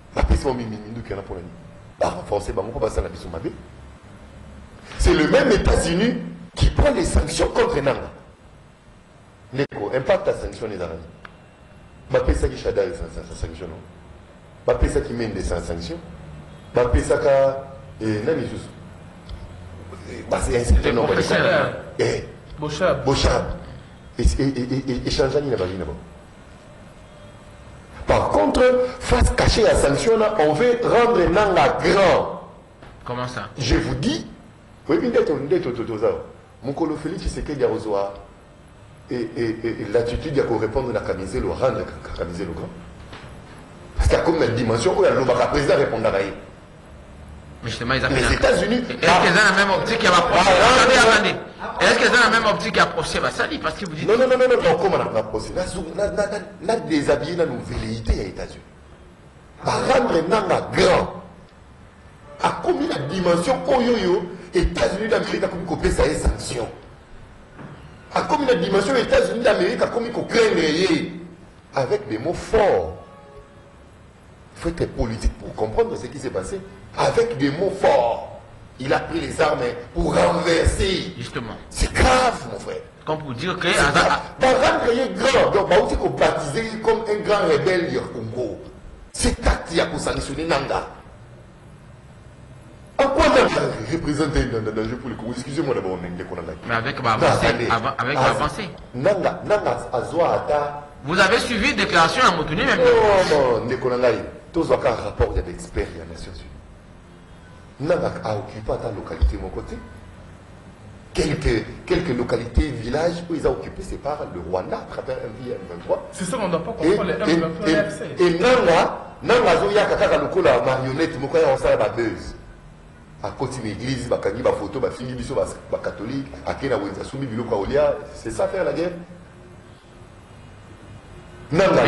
C'est le même États-Unis qui prend les sanctions contre Nanga. Neko, impact à sanctions les Arabes. Bappé ça qui chada sans sanction. Bappé ça qui mène des sanctions. Bappé ça qui est nani juste. Bah c'est un certain nombre de eh Bochab. Bochab. Et et et changeant il a pas vu d'abord. Par contre, face cachée à sanction, on veut rendre Nanga grand. Comment ça? Je vous dis, oui, bien d'être mon colo Félix, c'est qu'il y a reçoit et l'attitude de répondre à la camisole, rendre la camisole grand. Parce qu'il y a comme une dimension où le président répond à la Mais justement, ils les États-Unis. Est-ce qu'ils ont la même optique qui a approché? Attendez, attendez. Est-ce qu'ils ont la même optique qui a approché? Bah, ça dit, parce que vous dites. Non, non, non, non, non, comment on a approché? On a déshabillé la velléité aux États-Unis. À rendre Nanga grand. À combien de dimensions, oh yo yo, États-Unis d'Amérique a commis qu'on paie sa sanction. À combien de dimensions, États-Unis d'Amérique a commis qu'on crée avec des mots forts. Il faut être politique pour comprendre ce qui s'est passé. Avec des mots forts, il a pris les armes pour renverser. Justement. C'est grave, mon frère. Comme pour dire que. Par rendre qu'il grand, donc, bah, aussi qu'on baptisé comme un grand rebelle du Congo. C'est acte qui a sanctionné Nanga. En quoi Nanga représente un danger pour le Congo? Excusez-moi d'abord, mais avec l'avancée. Avec l'avancée. Nanga, Nanga, Azoata. Vous avez suivi une déclaration à Motuni même? Non, non, Nekonangaï. Tous un rapport d'experts des Nations Unies. Nanga a occupé ta localité, mon côté. Quelques, quelques localités, villages où ils ont occupé, c'est par le Rwanda à travers M vingt-trois. C'est ça qu'on ne doit pas comprendre les M vingt-trois et, et F C. Et, et Nanga, Nanga Zoya Kakaka Lokola marionnette, Mokoya on s'en va buzz. À côté de l'église, Bakani, ba photo, ba fini, biso, ba catholique, à Kena Wenza Soumi, Biloko Olia, c'est ça faire la guerre. Non, non,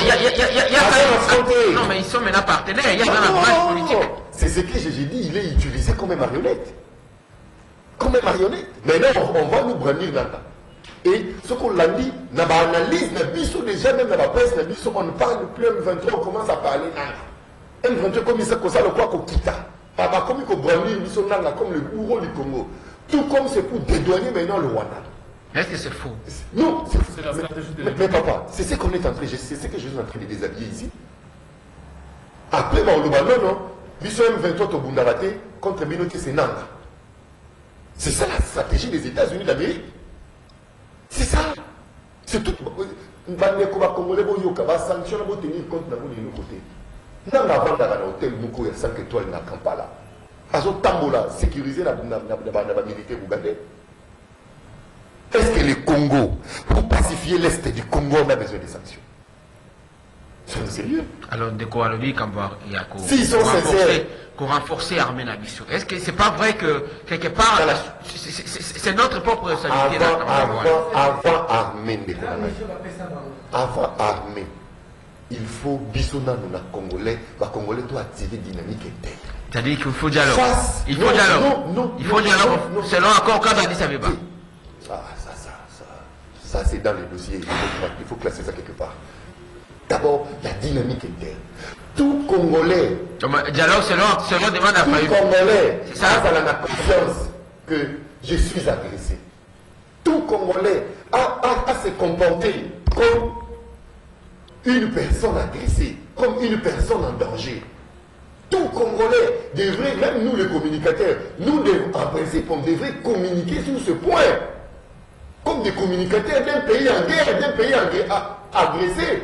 non, mais ils sont maintenant partenaires, il y a dans la branche politique. C'est ce que j'ai dit, il est utilisé comme une marionnette. Comme une marionnette. Maintenant, on va nous brandir Nanga. Et ce qu'on l'a dit, on analyse, déjà même dans la presse, on ne parle plus M vingt-trois, on commence à parler Nanga. M vingt-trois, comme il s'est comme ça, le quoi qu'on quitte. Comme il faut brandir Nanga comme le bourreau du Congo. Tout comme c'est pour dédouaner maintenant le Rwanda. Est-ce que c'est faux? Non, c'est la stratégie de mais, mais papa, c'est ce qu'on est en train, c'est ce que je suis en train de déshabiller ici. Après, bon, le ballon, non, Biso M vingt-trois au Bundarate contre Binoki, c'est Nanga. C'est ça la stratégie des États-Unis d'Amérique. C'est ça. C'est tout. Bandeko va Congolais, bon, yoka, va sanctionner, va tenir compte d'un côté. Nanga vend dans un hôtel, Moukou, il y a cinq étoiles dans Kampala. Azo Tambola, sécuriser la militaire ougandais. Est-ce que le Congo, pour pacifier l'Est du Congo, on a besoin de sanctions? C'est sérieux. Alors, de quoi le dit, il y a S'ils sont sincères. Qu'on renforcer l'armée Nabiso. Est-ce que c'est pas vrai que, quelque part, c'est notre propre responsabilité? Avant, avant armée, avant armée, il faut bisona nous, Congolais, les Congolais doivent activer dynamique interne. C'est-à-dire qu'il faut dialogue. Il faut dialogue. Non, non, il faut dialogue. Selon encore quand on dit ça veut pas. Ah, ça, ça, ça, ça c'est dans les dossiers. Il faut, il faut classer ça quelque part. D'abord, la dynamique interne. Tout Congolais. Dialogue selon, selon demande à Tout Congolais a la confiance que je suis agressé. Tout Congolais a, a, a se comporter comme une personne agressée, comme une personne en danger. Tout Congolais devrait, même nous les communicateurs, nous en principe, on devrait communiquer sur ce point. Comme des communicateurs d'un pays en guerre, d'un pays agressé.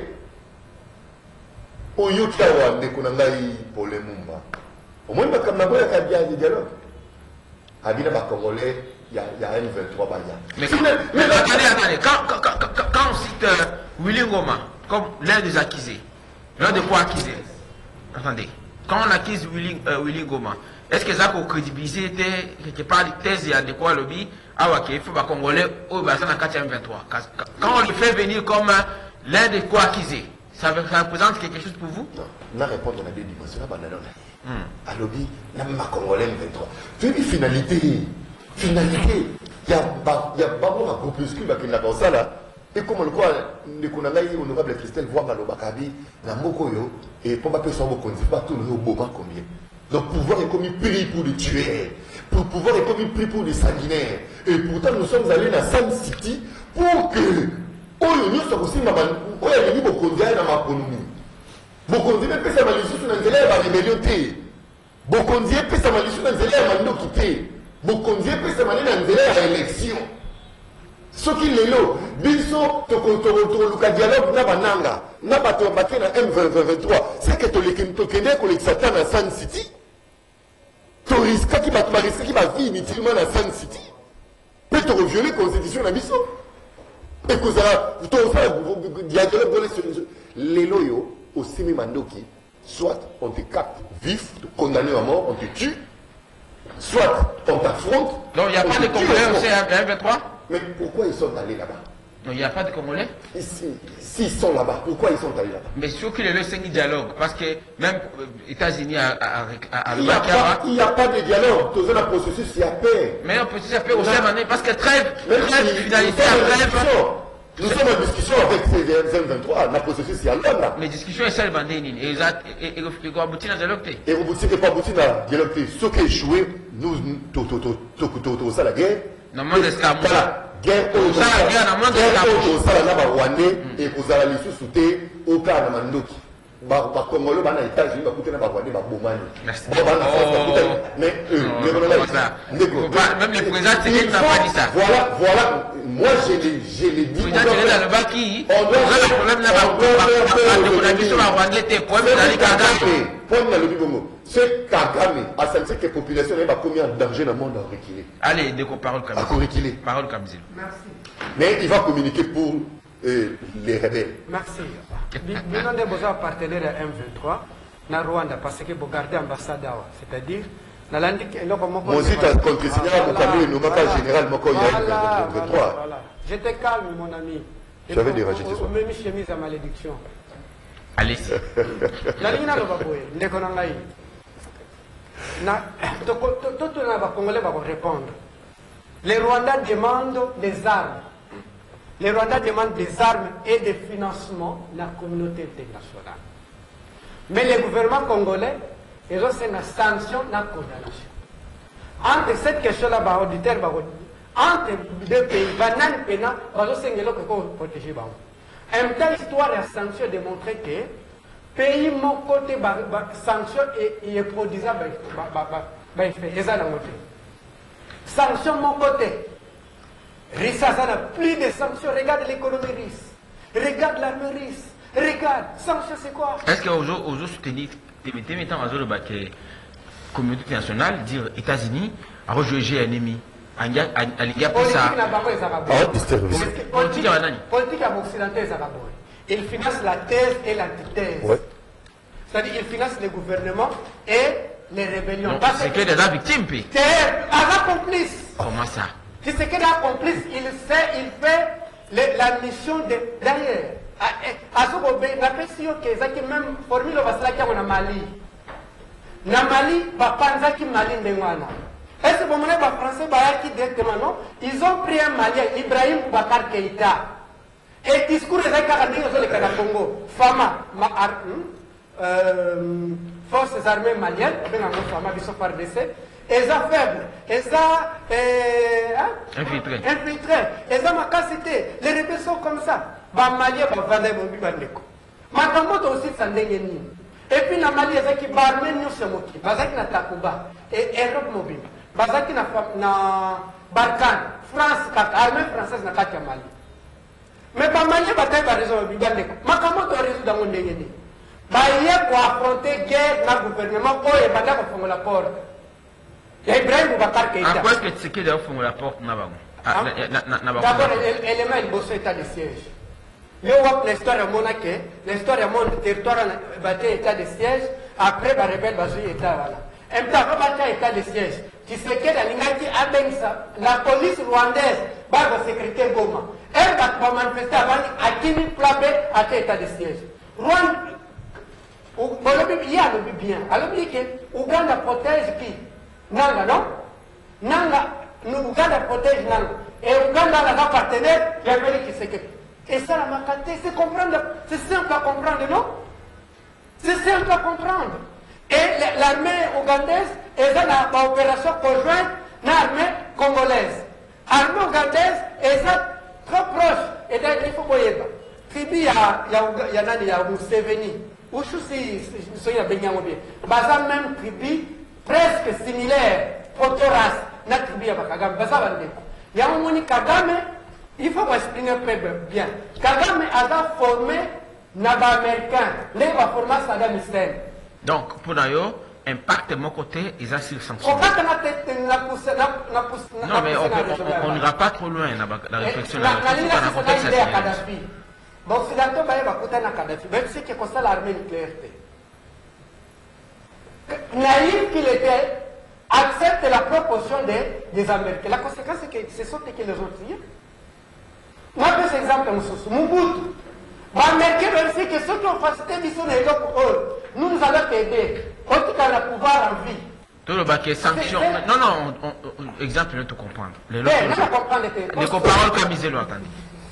Au Yokawa, Nekonangaï, pour les Mumba. Au moins, comme la voix, il y a des dialogues. Habila Congolais, il y a M vingt-trois Baya. Mais, mais attendez, attendez, quand, quand, quand, quand on cite euh, Willy Ngoma comme l'un des accusés, l'un de quoi accusé? Attendez, quand on accuse Willy, euh, Willy Ngoma, est-ce que ça a crédibilisé quelque part les thèses et de quoi lobby ah ok il faut pas congolais au bassin en quatre vingt-trois quand on le fait venir comme l'un des quoi accusés ça représente quelque chose pour vous? Non, on a répondu à deux dimensions à lobby n'a pas congolais vingt-trois tu dis finalité finalité il y a pas il y a pas bon un groupuscule qui n'a pas ça là et comme le quoi le konanga honorable Christelle voit dans le bakabi na mokoyo et pour pas que ça vous conduise pas tout le beau combien. Donc pouvoir est commis prix pour les tuer, pour pouvoir est commis prix pour les sanguinaires. Et pourtant nous sommes allés dans Sam City pour que oh nous sommes aussi dans oh il y a des beaucoup de dans ma économie. Beaucoup de gens ça malicieux sur les élèves à rébellion té. Beaucoup de gens ça malicieux dans les élèves à nous quitter. Beaucoup de gens ça malicieux dans les élèves à élection. Ce qui est là, biso to to to luka dialogue na bananga na bato baké na M vingt-trois c'est que to lekini to kende ko l'exata na Sun City. Tu risques qui va te risquer qui va vivre inutilement dans Sun City. Mais tu violer la constitution de Bisso. Et que ça, tu as dialogue les loyaux au Simi Mandoki, soit on te capte vif, te condamne à mort, on te tue, soit on t'affronte. Donc il n'y a pas de Congolais au M vingt-trois? Mais pourquoi ils sont allés là-bas? Non, il n'y a pas de Congolais. S'ils sont là-bas, pourquoi ils sont allés là-bas? Mais sûr qu'il y a le dialogue, parce que même les États-Unis à, à, à, à il n'y a, a pas de dialogue, tout un processus, il y a paix. Mais un processus, il y a paix au sein année, parce que trêve, trêve, finalité à trêve. Nous sommes en discussion avec ces M vingt-trois, le processus, il y a là. Mais discussion est celle bandée, et ils ont abouti dans le dialogue. Et vous abouti, et pas abouti dans le dialogue. Ce qui est échoué, nous, tout, tout, tout, tout, tout, tout, ça, la guerre. Non, moi, l'escamou. Guerre au Rwandais et vous allez les sous-souter au cas de Mandoki. Par Congolais, dans les États-Unis, vous avez Rwandais, Bomani. Mais même les présidents, c'est qu'ils n'ont pas dit ça. Voilà, voilà. Moi, je l'ai dit. Vous êtes dans le baki. On doit le problème n'a pas de la Rwandais, t'es point d'aller Kagame. Point dans le Bibongo. C'est Kagame, à sentir que la population n'est pas commis en danger dans le monde à reculer. Allez, dès qu'on parle comme ça. À reculer. Parole comme ça. Merci. Mais il va communiquer pour euh, les rebelles. Merci. Nous avons besoin de partenaires à M vingt-trois dans Rwanda parce que vous gardez l'ambassadeur. C'est-à-dire, dans l'indique. Mon site a contre-signé à Mokamé, nous n'avons pas général Moko M vingt-trois. Je te calme, mon ami. J'avais dérangé tes soins. Même chemise à malédiction. Allez-y. La ligne n'a pas bougé. Ndekonangaï. Tout le monde Congolais va répondre. Les Rwandais demandent des armes. Les Rwandais demandent des armes et des financements de la communauté internationale. Mais les gouvernements congolais, ils ont une sanction, une condamnation. Entre cette question-là, entre deux pays, banane et pénal, ils ont protéger. En même temps, l'histoire et la sanction démontrent que pays mon côté sanction et produisant sanction mon côté Rissa ça n'a plus de sanctions. Regarde l'économie russe, regarde l'armée russe, regarde sanctions c'est quoi? Est-ce qu'aujourd'hui soutenir des mettants à zone de communauté internationale dire États-Unis a rejoint un ennemi à l'égard pour ça politique à occidental il finance la thèse et l'antithèse. Ouais. C'est-à-dire qu'il finance les gouvernements et les rébellions. C'est que des victimes. C'est un complice. Comment ça? C'est ce qu'il a complice. Il sait, il fait les, la mission de d'ailleurs. À ce moment-là, il a fait que même formule va se la Mali. Na Mali, va penser que Mali n'est pas là. Est-ce que vous voyez les Français qui directement non? Ils ont pris un Malien, Ibrahim Boubacar Keïta. Et discours des Akarandés sur le Congo, Fama, euh, forces armées maliennes, Fama, ils sont par décès, ils sont faibles, ils sont infiltrés, infiltrés, ils ont ma capacité, les rebelles sont comme ça. Bah, Malien, bah, Vandé, Bombi, Bandeko. Makambo aussi, ça n'est pas. Et puis, la Mali, ils ont qui barmé, nous sommes qui, Bazaki na Takuba, et Europe mobile, Bazaki na Barkhane, France, armée française na Katia Mali. Mais pas mal de batailles par raison de Bigandé. Ma comment tu as résolu dans mon déjeuner? Bah, il y a pour affronter guerre dans le gouvernement, oh, il y a pas de la porte. Il y a Ibrahim Boubacar Keïta. Pourquoi est-ce que c'est qui d'ailleurs font la porte? D'abord, l'élément est beau état de siège. Le wap l'histoire de Monaké, l'histoire de mon territoire bâti état de siège, après, la rebelle va jouer état. un peu avant état de siège. Tu sais que la police rwandaise va sécurité Goma. Elle va manifester avant à Kimi Plabé à état de siège. Rwanda, il y a le bien. Alors, il dit que Ouganda protège qui? Nanga, non? Nanga, nous Ouganda protège Nanga. Et Ouganda a un partenaire, il y a qui sait que. Et ça, la macaté, c'est comprendre. C'est simple à comprendre, non? C'est simple à comprendre. Et l'armée ougandaise est dans l'opération conjointe de l'armée congolaise. L'armée ougandaise est trop proche. Et d'ailleurs, il faut que Tribi, il y a il y a Museveni. Ou si il y a Benyamin. Baza même tribu presque similaire. Potoras, na tribu à Kagame. Baza Bandeko. Il y a un moni Kagame, il faut expliquer un peu bien. Kagame a formé Naba américain. Les va former Saddam Hussein. Donc, pour nous, impact de mon côté, ils ont sur sanction. Non, mais on n'ira pas trop loin dans la réflexion. Donc, si l'Occident va écouter Kadhafi, même si c'est comme ça l'armée nucléaire. Naïf qu'il était, accepte la proposition des, des Américains. La conséquence, c'est que ce sont eux qui les ont tués. Moi, par exemple, Mobutu. Les Américains veulent dire que ceux qui ont facilité mission de nous, nous allons t'aider. Quand tu as le pouvoir en vie. Tout le bac est sanction. Non, non, on, on, exemple, je te comprendre. Les lots. paroles comme Iselo, attendez.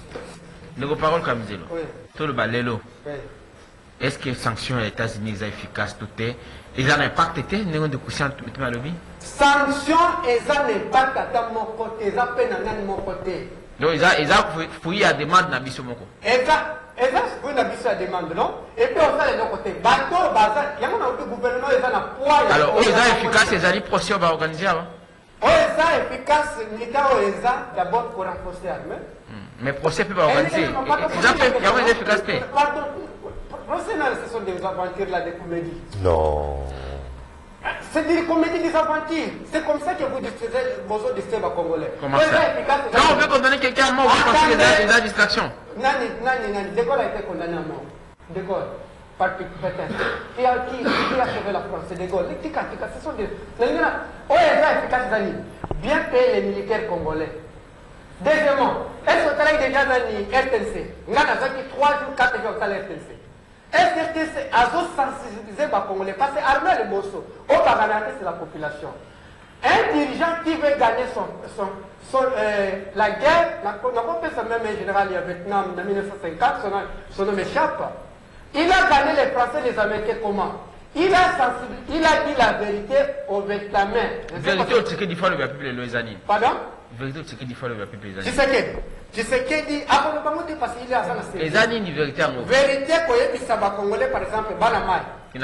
Les paroles comme Iselo. Tout le bac, les lots. Est-ce que les sanctions aux États-Unis sont efficaces? Tout est. Ils ont un impact, ils ont un cousin, tout le monde. Sanctions, ils ont un impact à mon côté. Ils ont peine à mon côté. Donc, ils ont fouillé à demande dans Bissau Moko. Exact. Et ça, c'est une ambition à demande, non? Et puis, on fait les deux côtés. Bateau, bazar, il y a un gouvernement, ils ont un poids. Alors, ils sont efficaces, ils ont des procès à organiser. Ils sont efficaces, ils ont d'abord pour renforcer l'armée. Mais procès peuvent organiser. Ils ont une efficacité. Pardon, procès, ce sont des aventures là, des comédies. Non. C'est des comédies, des aventures. C'est comme ça que vous distribuez vos distribuez aux Congolais. Comment ça? Quand on veut condamner quelqu'un à mort, vous pensez qu'il y a des distractions. Nani, Nani, Nani, De Gaulle a été condamné à mort. De Gaulle, par Pétain. Qui a, qui, qui a sauvé la France? C'est De Gaulle. Les Tika, Tika, ce sont des. Oh, ils sont efficaces, bien payer les militaires congolais. Deuxièmement, est-ce que vous avez déjà dans R T N C? Nous avons trois jours, quatre jours dans R T N C. Est-ce que R T N C a sensibilisé les Congolais? Parce que l'armée de Mosso, au Bagana, c'est la population. Un dirigeant qui veut gagner son, son, son, euh, la guerre, on n'a pas fait ça même un général au Vietnam en mille neuf cent cinquante, son, son nom échappe. Il a gagné les Français et les Américains comment? Il a, il a dit la vérité aux Vietnamiens. Vérité au Tshisekedi fois le République les années. Pardon? Vérité au Tshisekedi fois le République les années. Tshisekedi. Tshisekedi, ah, on ne peut pas dire parce qu'il est à ça. Les années, une vérité en gros. Vérité, quand il y a des Congolais, par exemple, Banamai. C'est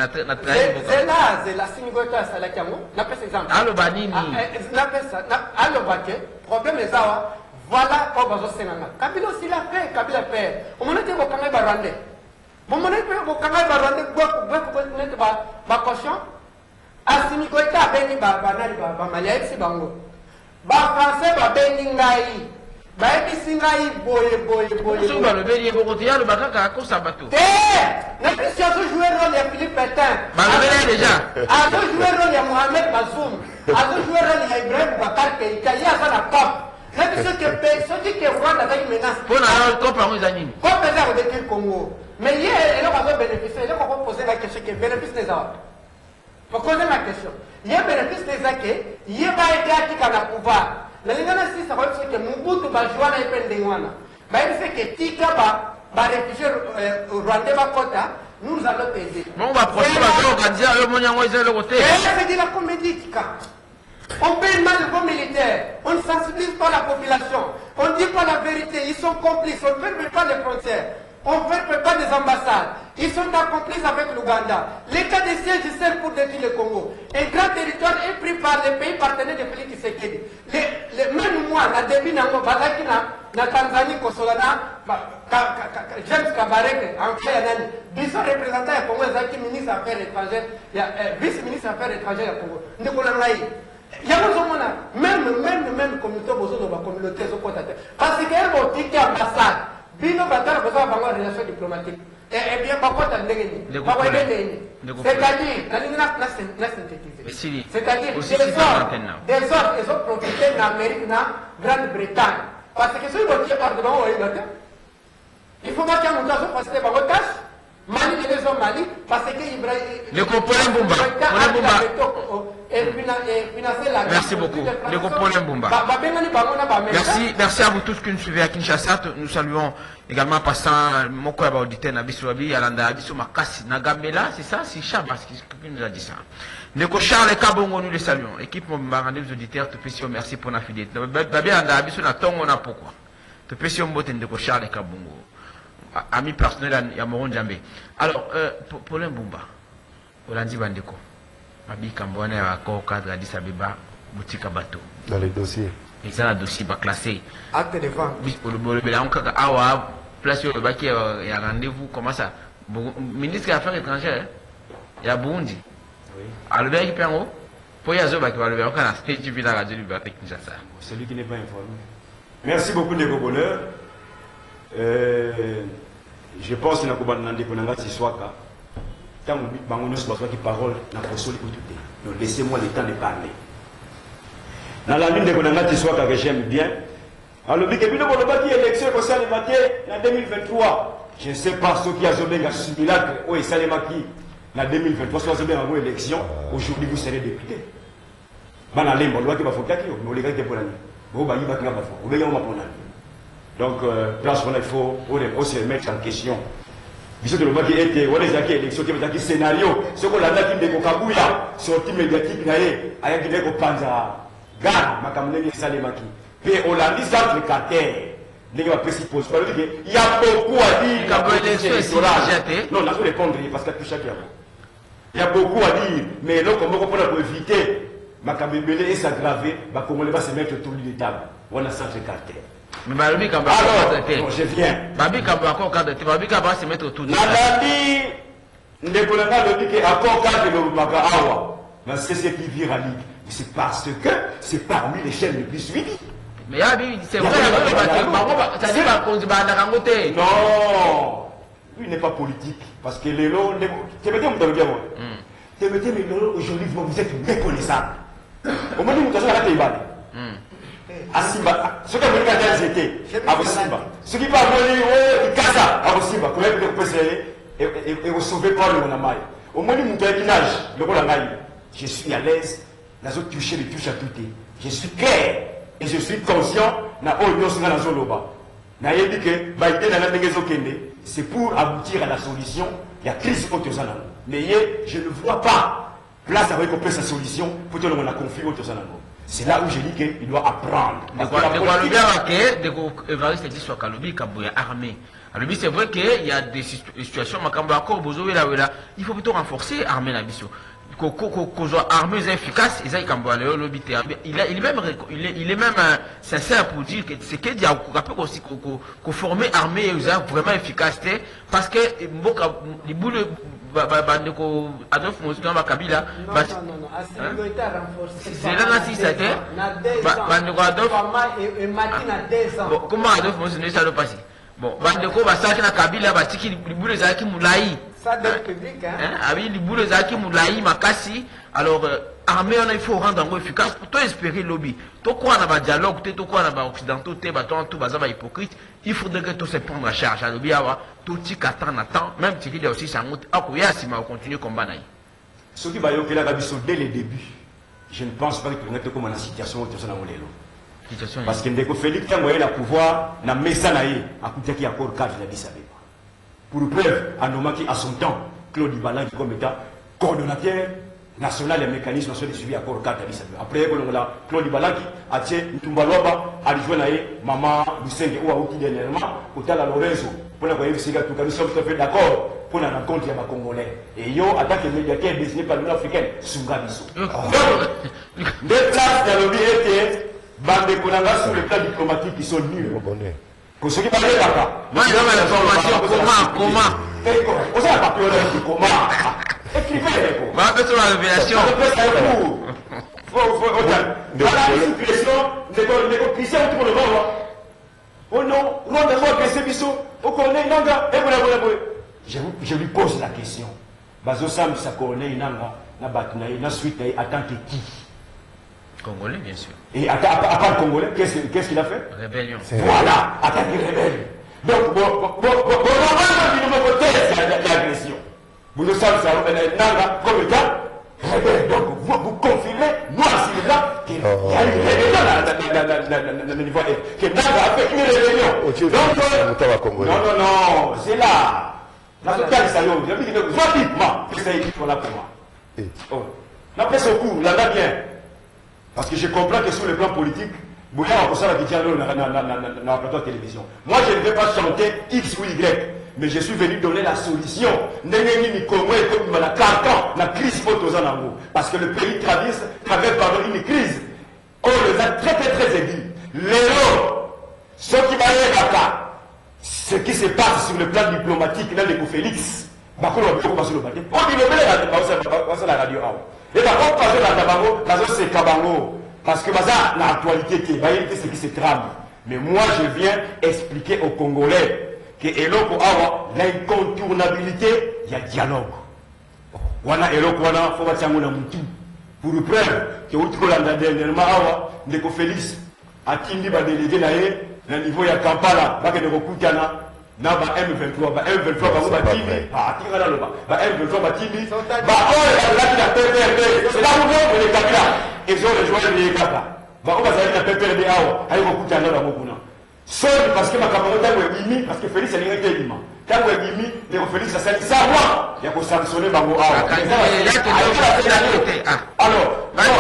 là, c'est la Sinigoto à Salakiamo. N'a pas cet exemple. Allo Banini. N'a pas ça. Allo Baké. Problème est ça. Voilà, on va se sénanger. Kabila aussi l'a fait. Kabila fait. On m'a dit que vous avez barandé. Vous m'avez dit que vous avez barandé. Vous avez dit que caution. Asinigoto a béni Banani Bamalia et Sibango. Ba français va béni Ngaï. Bah, et puis, Singaï, boye, boye, boye. Si vous avez le béni, vous avez le bac à cause de bateau. Eh! La question de jouer le rôle de Philippe Pétain. Bah, le béni déjà. A joué le rôle de Mohamed Bazoum. A joué le rôle de Ibrahim Bakar Keïta. Il y a ça la C O P. La question que ceux qui Rwanda avec une menace. Pour la C O P, on les anime. C O P, c'est avec le Congo. Mais hier, il a besoin de bénéficier. Il a posé la question que bénéfice des autres. Pour poser la question. Il y a bénéfice des autres. Il y a pas été à qui pouvoir. La lingana si ça veut dire que Mobutu va jouer à l'épendéwana. Bah il fait que Tika va va réfugier au Rwanda va kota, nous allons t'aider. Bon, on va procéder à organiser le moyen de le côté. C'est de la comédie Tika. On paye mal vos militaires, on ne sensibilise pas la population, on ne dit pas la vérité, ils sont complices, on ne ferme pas les frontières. On ne fait pas des ambassades. Ils sont complices avec l'Ouganda. L'état de siège sert pour détruire le Congo. Un grand territoire est pris par les pays partenaires de Félix Tshisekedi. Même moi, na début na na Tanzanie, Kosolana, James Kabareke, en fait, ils sont représentants du Congo, ils sont ministre des Affaires étrangères, vice-ministre des Affaires étrangères du Congo. Il y a même, même, même communauté, communauté, parce qu'elles vont dire ambassade. Bino Batara besoin d'avoir une relation diplomatique. Eh bien, pourquoi t'as négé? C'est-à-dire, c'est-à-dire, des autres, ils ont profité de l'Amérique, de la Grande-Bretagne. Parce que ceux qui ont il faut que nous fassions passer par votre tâche. Mali de les hommes Mali, parce que le Compolem Bumba. Merci beaucoup. Le Compolem Bumba. Merci, merci à vous tous qui nous suivez à Kinshasa. Nous saluons également passant Moko Yaba Audité Nabiswabi, Alanda Abisso Makasi Nagambela, c'est ça, c'est Chabas qui nous a dit ça. Neko Charles et Kabongo, nous les saluons. Équipe Mbangane, les auditeurs, te pétions, merci pour la fidélité. Babi Anda Abisso Natongo na pourquoi. Te pétions Mbote Neko Charles et Kabongo. Ami personnel à Yamoron Djambé. Alors, euh, pour l'Mbumba, Olandi Bandeko, Abi Kambouane a encore cadre à Addis Abeba, boutique à bateau. Dans les dossiers. Et ça, le dossier va classer. Acte de vente. Oui, pour le Bolobé, encore à place sur le baquet, il y a rendez-vous, comment ça? Ministre des Affaires étrangères, il y a Burundi. Oui. Alors, le baquet, Péro, pour y avoir le baquet, le baquet, on a tu vis la radio du baquet Kinshasa. Celui qui n'est pas informé. Merci beaucoup, Nego Bonheur. Euh, je pense que nous avons demandé pour nous quand nous avons dit parole, nous avons laissez-moi le temps de parler. Dans la ligne de Konangati Swaka que j'aime bien, alors que nous avons dit élection en deux mille vingt-trois. Je ne sais pas ce qui a joué un simulacre au Salemaki en deux mille vingt-trois, soit avez une élection, aujourd'hui vous serez député. Donc, place où il faut aussi mettre en question. Bisous de l'Obaki était, on les a qui élection, qui est un scénario, ce qu'on a dit de Kokabouya, sortie médiatique, naïe, avec des Kopanza, garde, ma caméra Salemaki. Puis on l'a dit ça, le carter. Il y a beaucoup à dire. Non, on a tout répondre parce qu'il y a tout chacun. Il y a beaucoup à dire, mais là, comment on peut éviter, ma caméra et s'aggraver, comment on va se mettre autour de table. On a ça, le carter. Mais Babi Kamba alors, je viens. Babi Kamba encore cadre, Babi Kamba va se mettre autour de la Nadali, Ndekolanga le dit que encore cadre de Maka Awa, mais c'est ce qui vire à ligue. C'est parce que c'est parmi les chaînes les plus suivies. Mais c'est vrai, ça dit qu'on dit Bandarangote. Non, lui n'est pas politique, parce que les lots, tu me dis, vous bien, tu me dis, mais aujourd'hui, vous êtes méconnaissable. Au moins, vous avez la Taïbane. À Simba, ce qui a voulu quand étaient à Simba, ce qui parle de Gaza à Simba, pour être représenté et vous sauver par le Monamaï. Au moins, nous avons nage, le Monamaï. Je suis à l'aise, les autres touchés, les touches à tout. Je suis clair et je suis conscient na Oyo Singa na Zoloba. Na dit que Biden na Nengezo Kende, c'est pour aboutir à la solution. Il y a crise contre Zanano. Mais je ne vois pas place à récompenser sa solution pour que l'on a conflit contre Zanano. C'est là où je dis qu'il doit apprendre. C'est vrai qu'il y a des situations, il faut plutôt renforcer l'armée. Qu'on soit armée efficace, il est même, il est même sincère pour dire que c'est qu'il y a aussi qu'on former armée vraiment efficace parce que les boules Adolphe Moussouka Kabila. Non, non, non, non. C'est là aussi ça a été. Comment Adolphe Moussouka ça doit passer? Bon, Bandeko va s'arrêter à Kabila, va tirer les boules Zaki Moulaï. Ça doit être public, hein? Ah oui, les boules Zaki Moulaï, Makassi. Alors, armée, il faut rendre en efficace pour toi espérer le lobby. Toi, quoi, on a un dialogue, toi, quoi, on a un occidentaux, toi, tout, tout, hypocrite. Il faudrait que tout se prendre en charge. Alors, il y a tout qui attend, attend, même si il y a aussi ça monte. Ah, oui, si on continue comme ça. Ce qui va y avoir dès le début, je ne pense pas que nous sommes comme la situation où nous sommes. Parce que nous Félix a moyen de pouvoir, na mesa naïe, à côté qui a encore cadre de l'Addis Abeba. Pour preuve, à Nomaki, à son temps, Claude Ibala, comme état coordonnateur national des mécanismes nationaux de suivi à corps cadre de l'Addis Abeba. Après, on a Claude Ibala, a tché, Ntumbaloba, a rejoint naïe, maman, Lucenge, ou à outil dernièrement, au tal à Lorenzo, pour la voyage, nous sommes tout à fait d'accord pour la rencontre des Congolais. Et yo, en tant que médiateur désigné par l'Union africaine, Sungabiso. Des places dans le B E T, Bande Konanga sur le plan diplomatique qui sont nuls. Pour ceux qui parlent de là-bas. Moi, j'ai l'information. Comment Comment On s'est pas pu dire comment. Écrivez. On va faire la révélation. Faut, faut, voilà une situation, les Christiens autour de le oh non, non, d'abord que c'est biso, on connaît, non, gars, et voilà, voilà, voilà. je, je lui pose la question. Bazo Sam Sakone, Inanga, Nabatna, na suite, attend que qui? Congolais, bien sûr. Et à, à, à part Congolais, qu'est-ce qu'il qu a fait? Rébellion. Voilà, attaque rebelle. Donc, bon, bon, bon, bon, bon, l'agression. Vous ne savez pas, Nanga, comme état, rebelle. Donc, vous, vous confirmez, moi, c'est là, qu'il y a une rébellion à niveau que Nanga a fait une rébellion. Donc, non, non, non, c'est là. La société salon, j'ai dit que rapidement, que ça a été pour la pour moi. La presse au coup, là, là, bien. Parce que je comprends que sur le plan politique, vous avez un ça la vidéo dans la plateau de télévision. Moi, je ne vais pas chanter X ou Y, mais je suis venu donner la solution. Parce que le pays traverse, traverse pardon, une crise. On les a très très très aiguë. Léo, ce qui va y ce qui se passe sur le plan diplomatique dans les Félix, on dit le la radio. Et par contre, parce que la Tabango, c'est Kabango. Parce que ça, l'actualité, c'est ce qui se trame. Mais moi, je viens expliquer aux Congolais que pour avoir l'incontournabilité, il y a dialogue. Wana Eloko wana, faut battre mon mutu. Pour le preuve, que vous avez dernièrement, Ndeko Félix, a Tindi va déléguer là, le niveau de Kampala, va que de Rokutana. Na ba M vingt-trois ba M vingt-trois ba ba Timi ba tira là ba M vingt-trois ba Timi ba oh la la P P R D c'est là où on les Kabila ils ont rejoint les Kaba ba on va aller la P P R D awa ayo kutana na mokuna seul parce que ma camarade est Mimi parce que Félix est l'ingénieur Mimi quand est Mimi les Félix ça c'est ça moi il y a qu'on sanctionner bango awa alors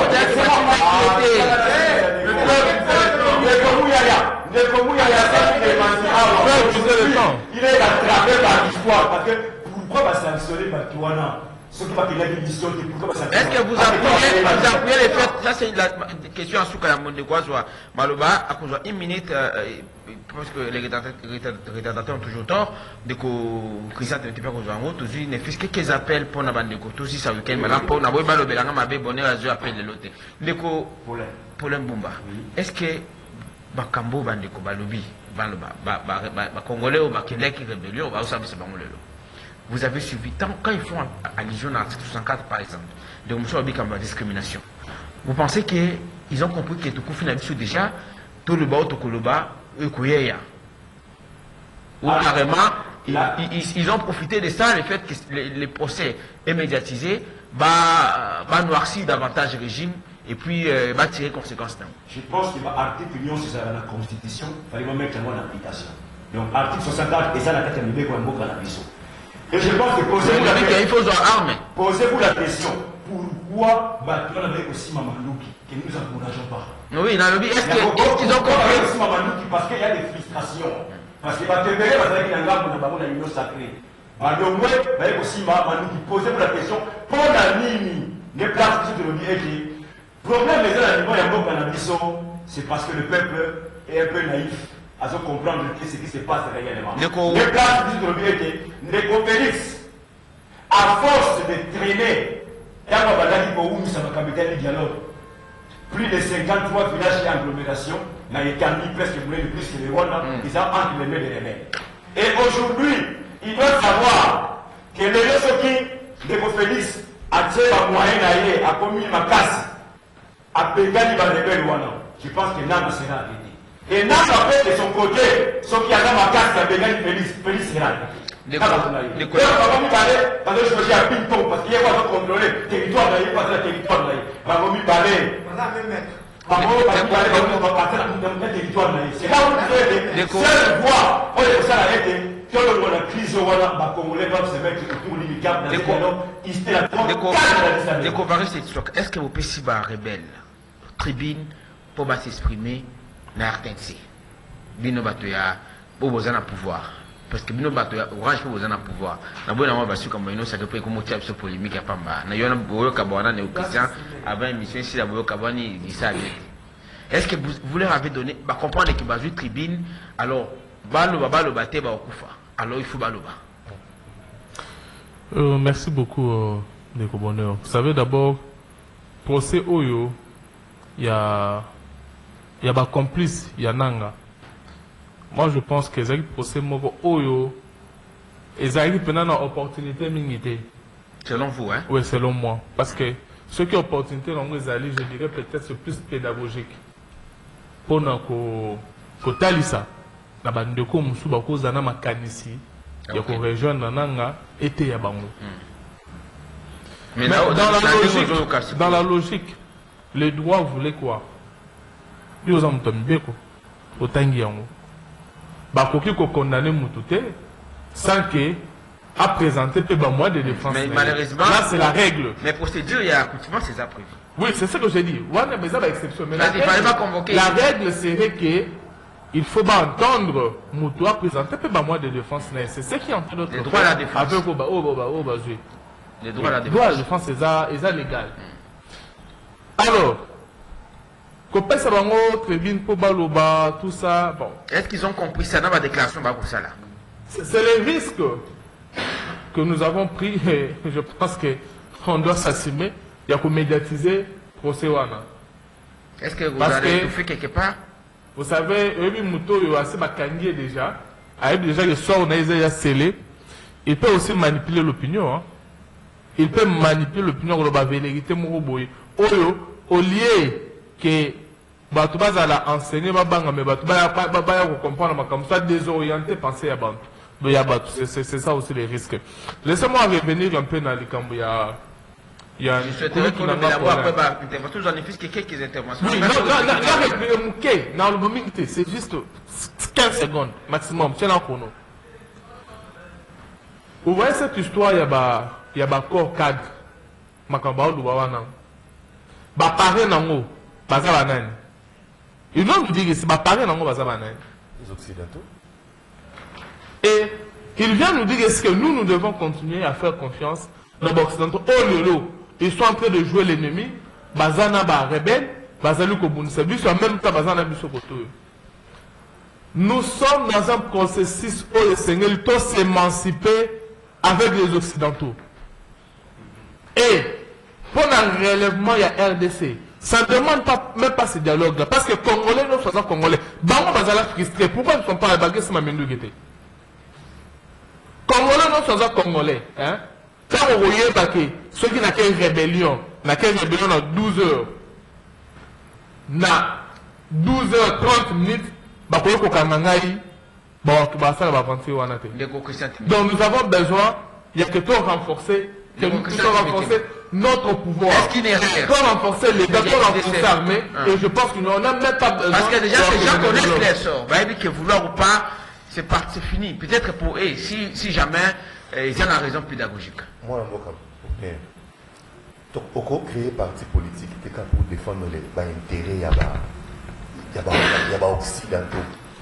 il est attrapé par l'histoire parce que pourquoi va sanctionner Batouana? Est-ce que vous appuyez, vous appuyez les faits? Ça c'est la question à Souka Monde de Kwazoa Maloba, à cause une minute, parce que les rédacteurs ont toujours tort, de que Christian ne pas cause en haut, toujours ne fait que qu'ils appellent pour la bande de côté, aussi ça week-end, mais là pour la boîte Maloba, là ma bé bonheur à Dieu appelle l'autre. De que Paulin Bumba, est-ce que Bakambo bande de Kobalobi, Baloba, Congolais ou Québec qui rébellion, va aussi c'est Bangolelo. Vous avez suivi, tant, quand ils font allusion à l'article soixante-quatre par exemple, de M. Obikamba discrimination, vous pensez qu'ils ont compris que tout coup finalement déjà, tout le bas, tout le bas, eux couillent. Ou carrément, ils, ils, ils ont profité de ça, le fait que les, les procès est médiatisé, va, va noircir davantage le régime et puis euh, va tirer conséquences. Je pense que l'article union c'est la Constitution, il fallait mettre en application. Donc l'article soixante-quatre, et ça la tête à l'idée qu'on a la vision. Et je pense que posez-vous la, posez la question, pourquoi Batouan avait aussi Mamanouki, que nous n'encourageons pas? Oui, dans le but, est-ce qu'ils ont compris aussi Mamanouki parce qu'il y a des frustrations. Parce que Batouan avait une gamme de l'union sacrée. Alors, moi, il y a aussi Mamanouki. Posez-vous la question, pour la ligne, les places de l'objet, le problème des gens, c'est parce que le peuple est un peu naïf. À se comprendre ce qui se passe réellement. Les places du Drobiété, les Félix, à force de traîner, plus de cinquante-trois villages et agglomérations, n'a été mis presque plus que les Rwanda, ils ont entre les mains des rebelles. Et aujourd'hui, ils doivent savoir que les gens qui, les Félix, a tiré un moyen à commis ma casse, à Pégani, les rebelles Rwanda. Je pense que Nama sera arrêté. Et Nam a fait de son côté, ce qui a dans ma carte, qui a gagné Félix, Félix sera arrêté. De quoi? De quoi? Parce que je suis à ping-pong, parce qu'il y a pas de contrôler le territoire, il n'y a pas de territoire. On va me parler. On va même mettre. On va partir dans le territoire. C'est là où vous avez seule voix. On est pour ça arrêter. Tout le monde a crise au Rwanda, les Congolais doivent se mettre autour du cap dans le dialogue. Il se la trompe. Découvrir cette histoire. Est-ce que vos P C B A rebelles, tribune, pour s'exprimer? Na R T N C bino bato ya bo bozana pouvoir parce que bino bato ya orange po bozana pouvoir na bona mwa basu comme ino ça que peut comme motif sur polémique ya pamba na yona boyo kabwana ne Christian avant émission ici la boyo kabwani dit ça. Est-ce que vous, vous leur avez donné bah comprendre que bazu tribune alors balo balo baté ba okufa alors il faut baloba. Euh, merci beaucoup euh, Ndeko Bonheur. Vous savez d'abord procès Oyo il y a il y a des complices, il y a Nanga. Moi, je pense que les procès Moko Oyo, ils arrivent pendant une opportunité minité. Selon vous, hein? Oui, selon moi. Parce que ce qui est opportunité, ils allaient, je dirais peut-être c'est plus pédagogique. Pour nous, pour Talisa, na bandeko musu bakoza na makanisi ya ko rejoindre nanga été ya bango. Mais dans, dans, la logique, dans la logique, les droits voulaient quoi? Ils ont tombé quoi? Autant qu'il y a un. Bakoki ko condamné mutute sans que à présenter peu bas mois de défense. Mais malheureusement, là c'est la règle. Mais procédure, il y a accoutumement, c'est ça prévu. Oui, c'est ce que j'ai dit. Ouais, mais ça va exception. Mais la règle, la règle serait que il faut pas entendre Moutoua présenter peu bas mois de défense. C'est ce qui est en train de faire. Les droits à la défense. Avec Oba, Oba, Oba, les droits à la défense. Les droits à la défense, c'est légal. Alors, Kopé Sabango, Trébine, Pobaloba, tout ça, bon. Est-ce qu'ils ont compris ça dans ma déclaration ça là? C'est le risque que nous avons pris et je pense qu'on doit s'assumer. Il y a qu'on médiatiser procès Wana. Est-ce que vous Parce avez que, tout fait quelque part? Vous savez, Ebi Mouto, il a assez macangué déjà. Il déjà le soir, on a déjà scellé. Il peut aussi manipuler l'opinion. Hein. Il peut manipuler l'opinion de la vérité. Au lieu que Batouba a enseigné, mais Batouba a comprendre comme ça, désorienté, penser à Bantou. C'est ça aussi les risques. Laissez-moi revenir un peu dans les Cambouya. Il y a je souhaiterais qu'on ait la voix après ma intervention. J'en ai fait quelques interventions. Oui, non, non, non, c'est juste quinze secondes maximum. C'est là pour nous. Vous voyez cette histoire, il y a un corps cadre. Makamba ou Loubawana. Bah, pareil, non, Bazabanan. Ils vont nous dire que c'est pareil, non, Bazabanan. Les Occidentaux. Et il vient nous dire est-ce que nous, nous devons continuer à faire confiance dans les Occidentaux. Oh lolo, ils sont en train de jouer l'ennemi. Bazana ba rebelle, Bazalu Kobunsebu, en même temps Bazana Bisokoto. Nous sommes dans un processus où le Seigneur doit s'émanciper avec les Occidentaux. Et pour un relèvement, il y a R D C. Ça ne demande pas, même pas ce dialogue-là. Parce que Congolais, nous faisons Congolais. Bango Bazala frustré. Pourquoi ils ne sont pas abagués sur ma menu guetté? Congolais, nous faisons Congolais. Hein? Quand on voyait que ceux qui n'ont qu'une rébellion, n'a qu'une rébellion dans douze heures, na douze heures trente minutes, bah pour le Kanangaï, bon, bah ça va avancer ou anaté. Donc nous avons besoin, il y a que tout renforcer, que nous puissions renforcer notre pouvoir. Est-ce qu'il est réel? Pour renforcer les gars, pour renforcer l'armée, et je pense que nous n'en avons même pas besoin. Parce que déjà, les gens connaissent les sorts. Bah, il dit que vouloir ou pas, c'est parti, c'est fini. Peut-être pour eux, si, si jamais, euh, ils ont la raison pédagogique. Moi, je veux donc, pourquoi créer parti politique pour défendre les intérêts, il y a des occidentaux.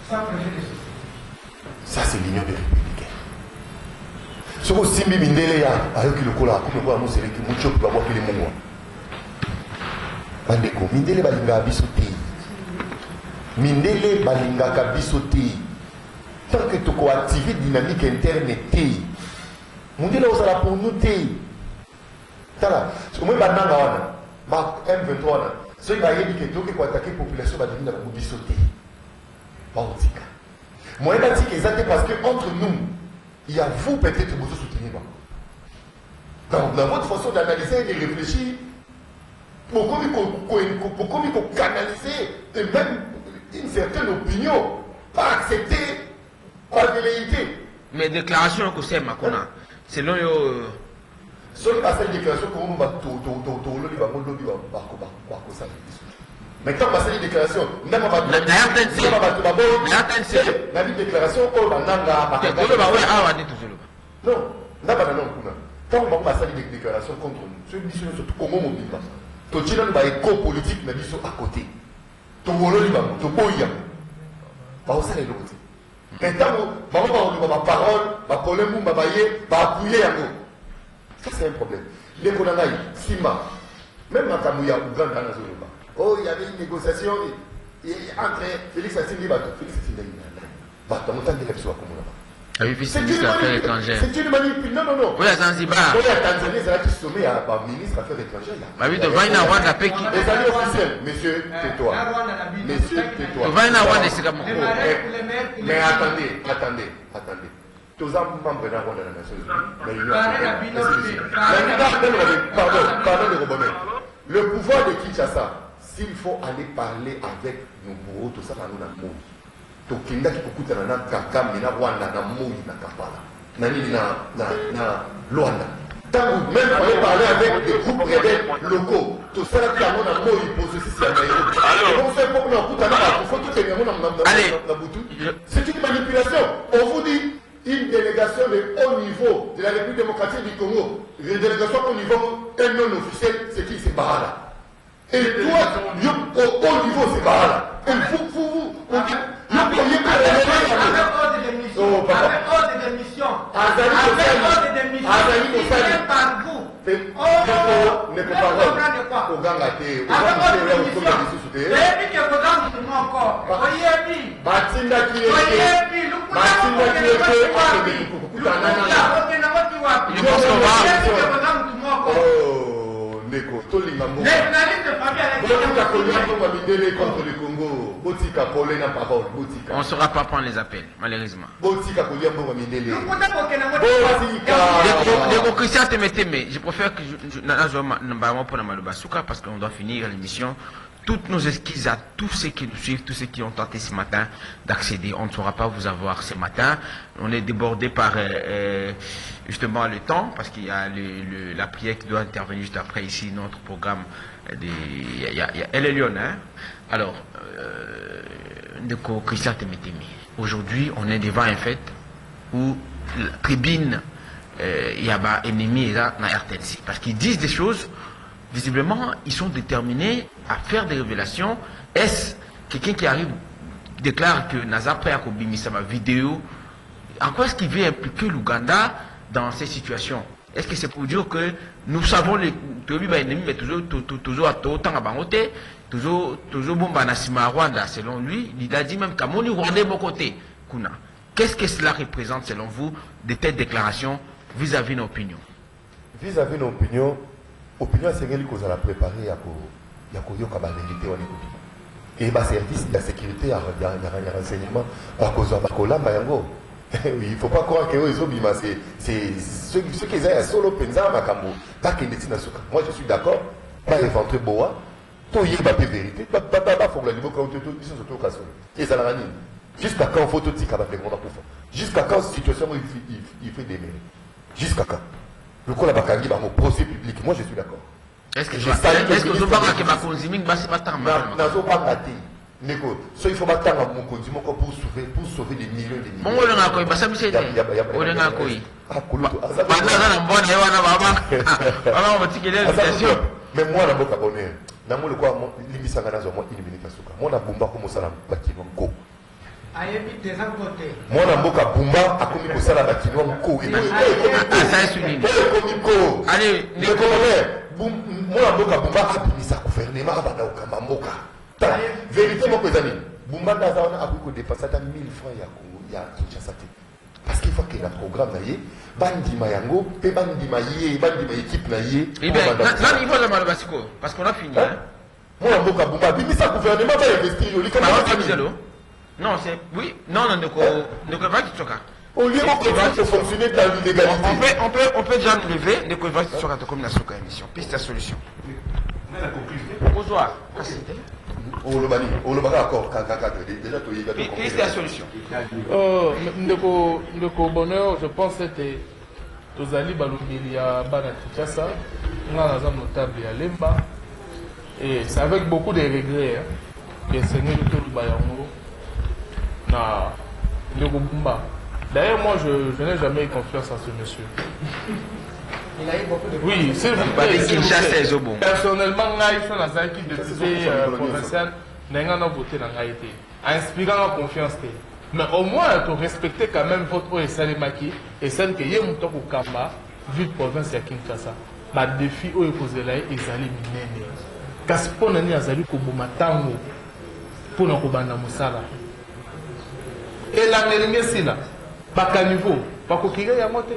Ça, c'est l'union des républicains. Ce que Simbi Mindele a, avec le cola, comme quoi nous c'est qui mucho pour avoir que les mots. Bandeko, Mindele balinga bisoté. Mindele balinga kabisoté. Tant que tu as activé dynamique interne, Mindele osala pour nous té. Tala, ce que moi bandanga wana, ma M vingt-trois wana, ceux qui va dire que tu as attaqué la population va devenir la bisoté. Pas otika. Moi je dis que c'est parce que entre nous il y a vous peut-être que vous soutenez. Donc, dans votre façon d'analyser et de réfléchir, pourquoi vous canaliser et même une certaine opinion, pas accepter par velléité. Mais déclaration que c'est Makona, selon yo. Selon la déclaration que vous avez mais quand on a une déclaration, même pas de la déclaration, on va non, n'a pas non. Quand on va faire une déclaration contre nous, ceux qui sont surtout comment on dit pas. Tout le monde va éco politique, mais ils sont à côté. Tout le monde va tout boya. Pas au sein de l'autre. Mais quand on va ma parole, ma polémique, ma bailler, va appuyer à nous. Ça c'est un problème. Les Konanaï, Sima, même dans Kamouya, Ouganda, dans Zoloba. Oh, il y avait une négociation entre Félix Assimi et Félix Assimi. C'est une affaires étrangères. C'est une manipulation. Non, non, non. Oui, à Zanzibar. Oui, à Tanzanie, c'est là qui se sommet à ministre des Affaires étrangères. Bah oui, devant une Rwanda, la paix qui. Les alliés officiels, monsieur, tais-toi. Monsieur, tais-toi. Devant une Rwanda, c'est comme. Mais attendez, attendez, attendez. tous les membres de la Nation Unie. Pardon, pardon les Robomais. Le pouvoir de Kinshasa, s'il faut aller parler avec nos bourreaux, tout ça, nous avons mot. Tokinda qui peut coûter na kaka, mais na Rwanda, na Moui, na Kampala, na na na Luanda. Tant que même pour aller parler avec des groupes rebelles locaux, tout ça là qui a mon amour, il pose aussi c'est un Nairobi. Alors, c'est pour nous coûter na faut tout tenir mon amour na Boutou. C'est une manipulation. On vous dit une délégation de haut niveau de la République démocratique du Congo, une délégation au niveau un non officiel, c'est qui c'est Barala. Et toi, au haut niveau, c'est Barala. Et vous, vous, vous, vous, vous croyez que Oh, papa. Avec ordre d'émission. Avec ordre d'émission. Avec par vous. Ne peut pas au gang à terre. Avec ordre d'émission. Et puis que vous avez dit encore. Voyez bien. Batinda qui est. Voyez bien. Batinda qui est. Je pense qu'on va. Oh, Neko. Tolinga Mbo. Contre le Congo. Botika Polé n'a parole. Botika. On ne saura pas prendre les appels, malheureusement. Botika Polé Mbo Mindele. Les Christian Temeteme, je préfère que je ne parce qu'on doit finir l'émission. Toutes nos excuses à tous ceux qui nous suivent, tous ceux qui ont tenté ce matin d'accéder. On ne saura pas vous avoir ce matin. On est débordé par euh, euh, justement le temps, parce qu'il y a le, le, la prière qui doit intervenir juste après ici, notre programme. Des, il y a, il y a, il y a Elle est Lyon, hein? Alors, euh, Ndeko Christian Temeteme. Aujourd'hui, on est devant un fait où la tribune, euh, il y a un ennemi là dans R T N C. Parce qu'ils disent des choses. Visiblement, ils sont déterminés à faire des révélations. Est-ce quelqu'un qui arrive, déclare que Naza prêt à Kobimisa ma vidéo? En quoi est-ce qu'il veut impliquer l'Ouganda dans ces situations? Est-ce que c'est pour dire que nous savons les ennemis, mais toujours toujours à autant à Bangote, toujours toujours bomba nasima Rwanda, selon lui, il a dit même qu'à mon Rwanda mon côté. Kuna. Qu'est-ce que cela représente selon vous de telles déclarations vis-à-vis de nos opinions? Vis-à-vis de nos opinions. Opinion c'est que nous avons préparé à la vérité. Et le service de la sécurité, il y a un renseignement. Il ne faut pas croire que c'est ceux qui ont solo penza makambo. Moi je suis d'accord. Pas éventrer Boa. Pour y avoir la vérité. Jusqu'à quand il faut tout dire jusqu'à quand la situation il fait des mérites. Jusqu'à quand? Le coup, la Bakangi va mon procès public. Moi, je suis d'accord. Est-ce que vous parlez que ma consuming va se battre en main? Non, pas raté. Neko, so il faut battre en mon consuming pour sauver, pour sauver des millions de millions. Bon, on a quoi? Ça me c'est. On a quoi? Ah, cool. Mais moi, la boca bonheur. Dans mon quoi, l'immisanga dans un mois, il minute à souka. Moi, la bomba comme ça, la bâtiment go. Moi, na mboka Bumba a commis ça la bâtiment co. Allez, Nico, moi, na mboka Bumba a mis ça gouvernement à Badaoka Mboka. Vérité, mon cousin, Bumba n'a pas dépassé mille francs il y a Kinshasa. Parce qu'il faut que le programme naïe, bandi mayango, pe bandi maïe, bandi ma équipe naïe. Eh bien, là, il faut le malbasico, parce qu'on a fini. Moi, na mboka Bumba, a mis ça gouvernement va investir. Non, c'est. Oui, non, non, ne ne pas qu'il choque. Au lieu de fonctionner dans l'illégalité. On peut, on peut, on peut déjà lever, ne pas qu'il choque comme la souka émission. Piste à solution. Bonsoir. Oh, le bani, oh, le bani, d'accord, déjà, tu y as. Piste à solution. Oh, Ndeko Bonheur, je pense que c'était. Tozali Balobili à Banatikasa, on a un notable à Lemba, et c'est avec beaucoup de regrets que c'est nous le tour du Bayango. D'ailleurs, moi, je, je n'ai jamais eu confiance en ce monsieur. Il a eu beaucoup de oui, c'est vous. Personnellement, je suis dans un équipe de député provincial, je n'ai pas voté dans l'Haïti. En inspirant la confiance. Mais au moins, il faut respecter quand même votre O S L Maki et celle que Yé Moutok ou Kamba, ville province de Kinshasa. Le défi où il faut aller, il est allé minene. Parce que pour nous, il allé Kobomatango pour nous Kobana Moussala. Et la nélingé si là, baka niveau, bako kire ya moté.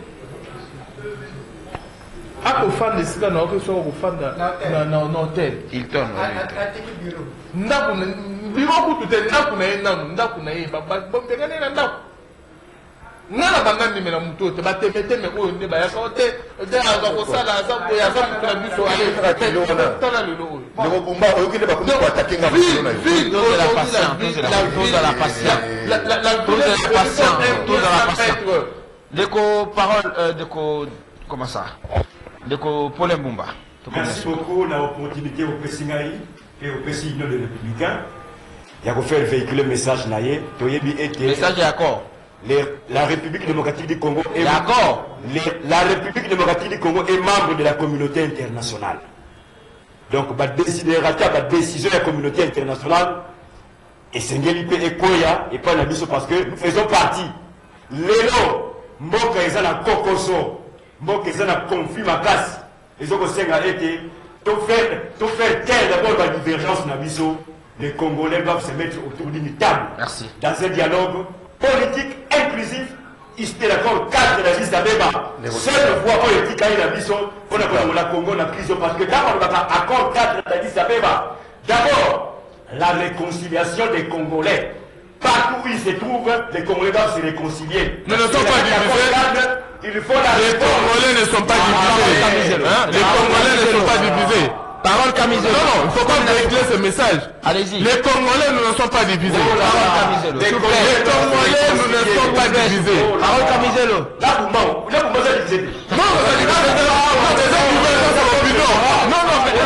Ako fan de sika na oké so ko fan na na na hôtel. Il tourne. Ndaku na bureau ku tute ndaku na na ndaku na ba ba bombe ngane na ndaku. Nana banga ni mena muto te batemete me ko ne ba ya ko te de aza ko sala aza ko ya za mutra biso ale tala lelo le combat au qui ne va pas attaquer nga la dose de la patience la dose de la patience la la la dose de la patience dose de la patience deko parole deko comment ça deko Paul Mbumba. Merci beaucoup l'opportunité au Pessingaï et au Pessin de républicain. Il y a faire véhiculer le message naïe. Message d'accord. La République démocratique du Congo est d'accord. La République démocratique du Congo est membre de la communauté internationale. Donc, bah décider rater la décision de la communauté internationale et Sengeli et Koya et pas la mission parce que nous faisons partie. Lélo, Mboka est la Kokoso, Mboka est la conflit ma casse. Les autres Senga été tout faire tout faire taire d'abord la divergence na biso. Les Congolais doivent se mettre autour d'une table. Merci. Dans un dialogue politique inclusif, il se d'accord cadre de la liste d'Abeba. Seule voie politique à la mission pour la Congo la prison. Parce que quand on va accord cadre de la liste d'Abeba, d'abord, la réconciliation des Congolais. Partout où ils se trouvent, les Congolais doivent se réconcilier. Nous ne sommes pas divisés. Il faut la les Congolais ne sont pas divisés. Hein? Les Congolais ne sont pas divisés. Parole Camiselo. Non, non, il ne faut pas véhiculer ce message. Allez-y. Les Congolais nous ne sont pas divisés. Parole Camiselo. Les Congolais nous ne sont pas divisés. Parole Camiselo. Là, vous mentez. Là, vous mentez divisé. Non, vous avez dit que c'est la opinion. Non, non, mais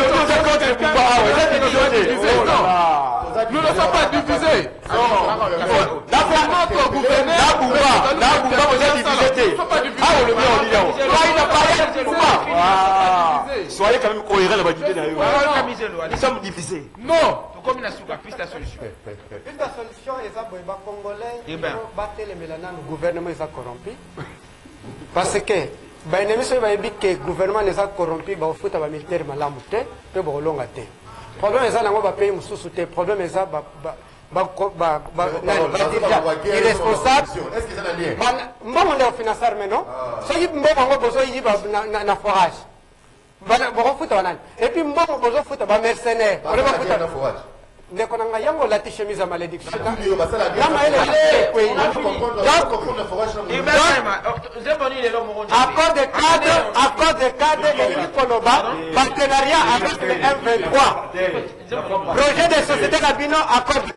nous ne sommes pas divisés. Là, notre gouverneur. Là, vous là, vous vous êtes divisé. Ah, on le met en lien. Là, il n'a pas rien. Soyez quand même cohérents dans votre idée. Nous sommes divisés. Non. Comme il a su la piste de solution. Piste de solution, les Congolais, ils ont battu les mélanans, le gouvernement est corrompu. Parce que, ben, les messieurs, que le gouvernement est corrompu, il faut que les militaires soient là, ils sont là. Le problème est que les pays sont sous le problème est irresponsable. Est-ce que ça n'a lien? Bon, on est au financeur maintenant. Si on a besoin de forage. Et puis, on a besoin de mercenaires. Mais quand on a yango la chemise à malédiction. Accord de cadre, accord de cadre et Koloba, partenariat avec le M vingt-trois. Projet de société Gabino, accord.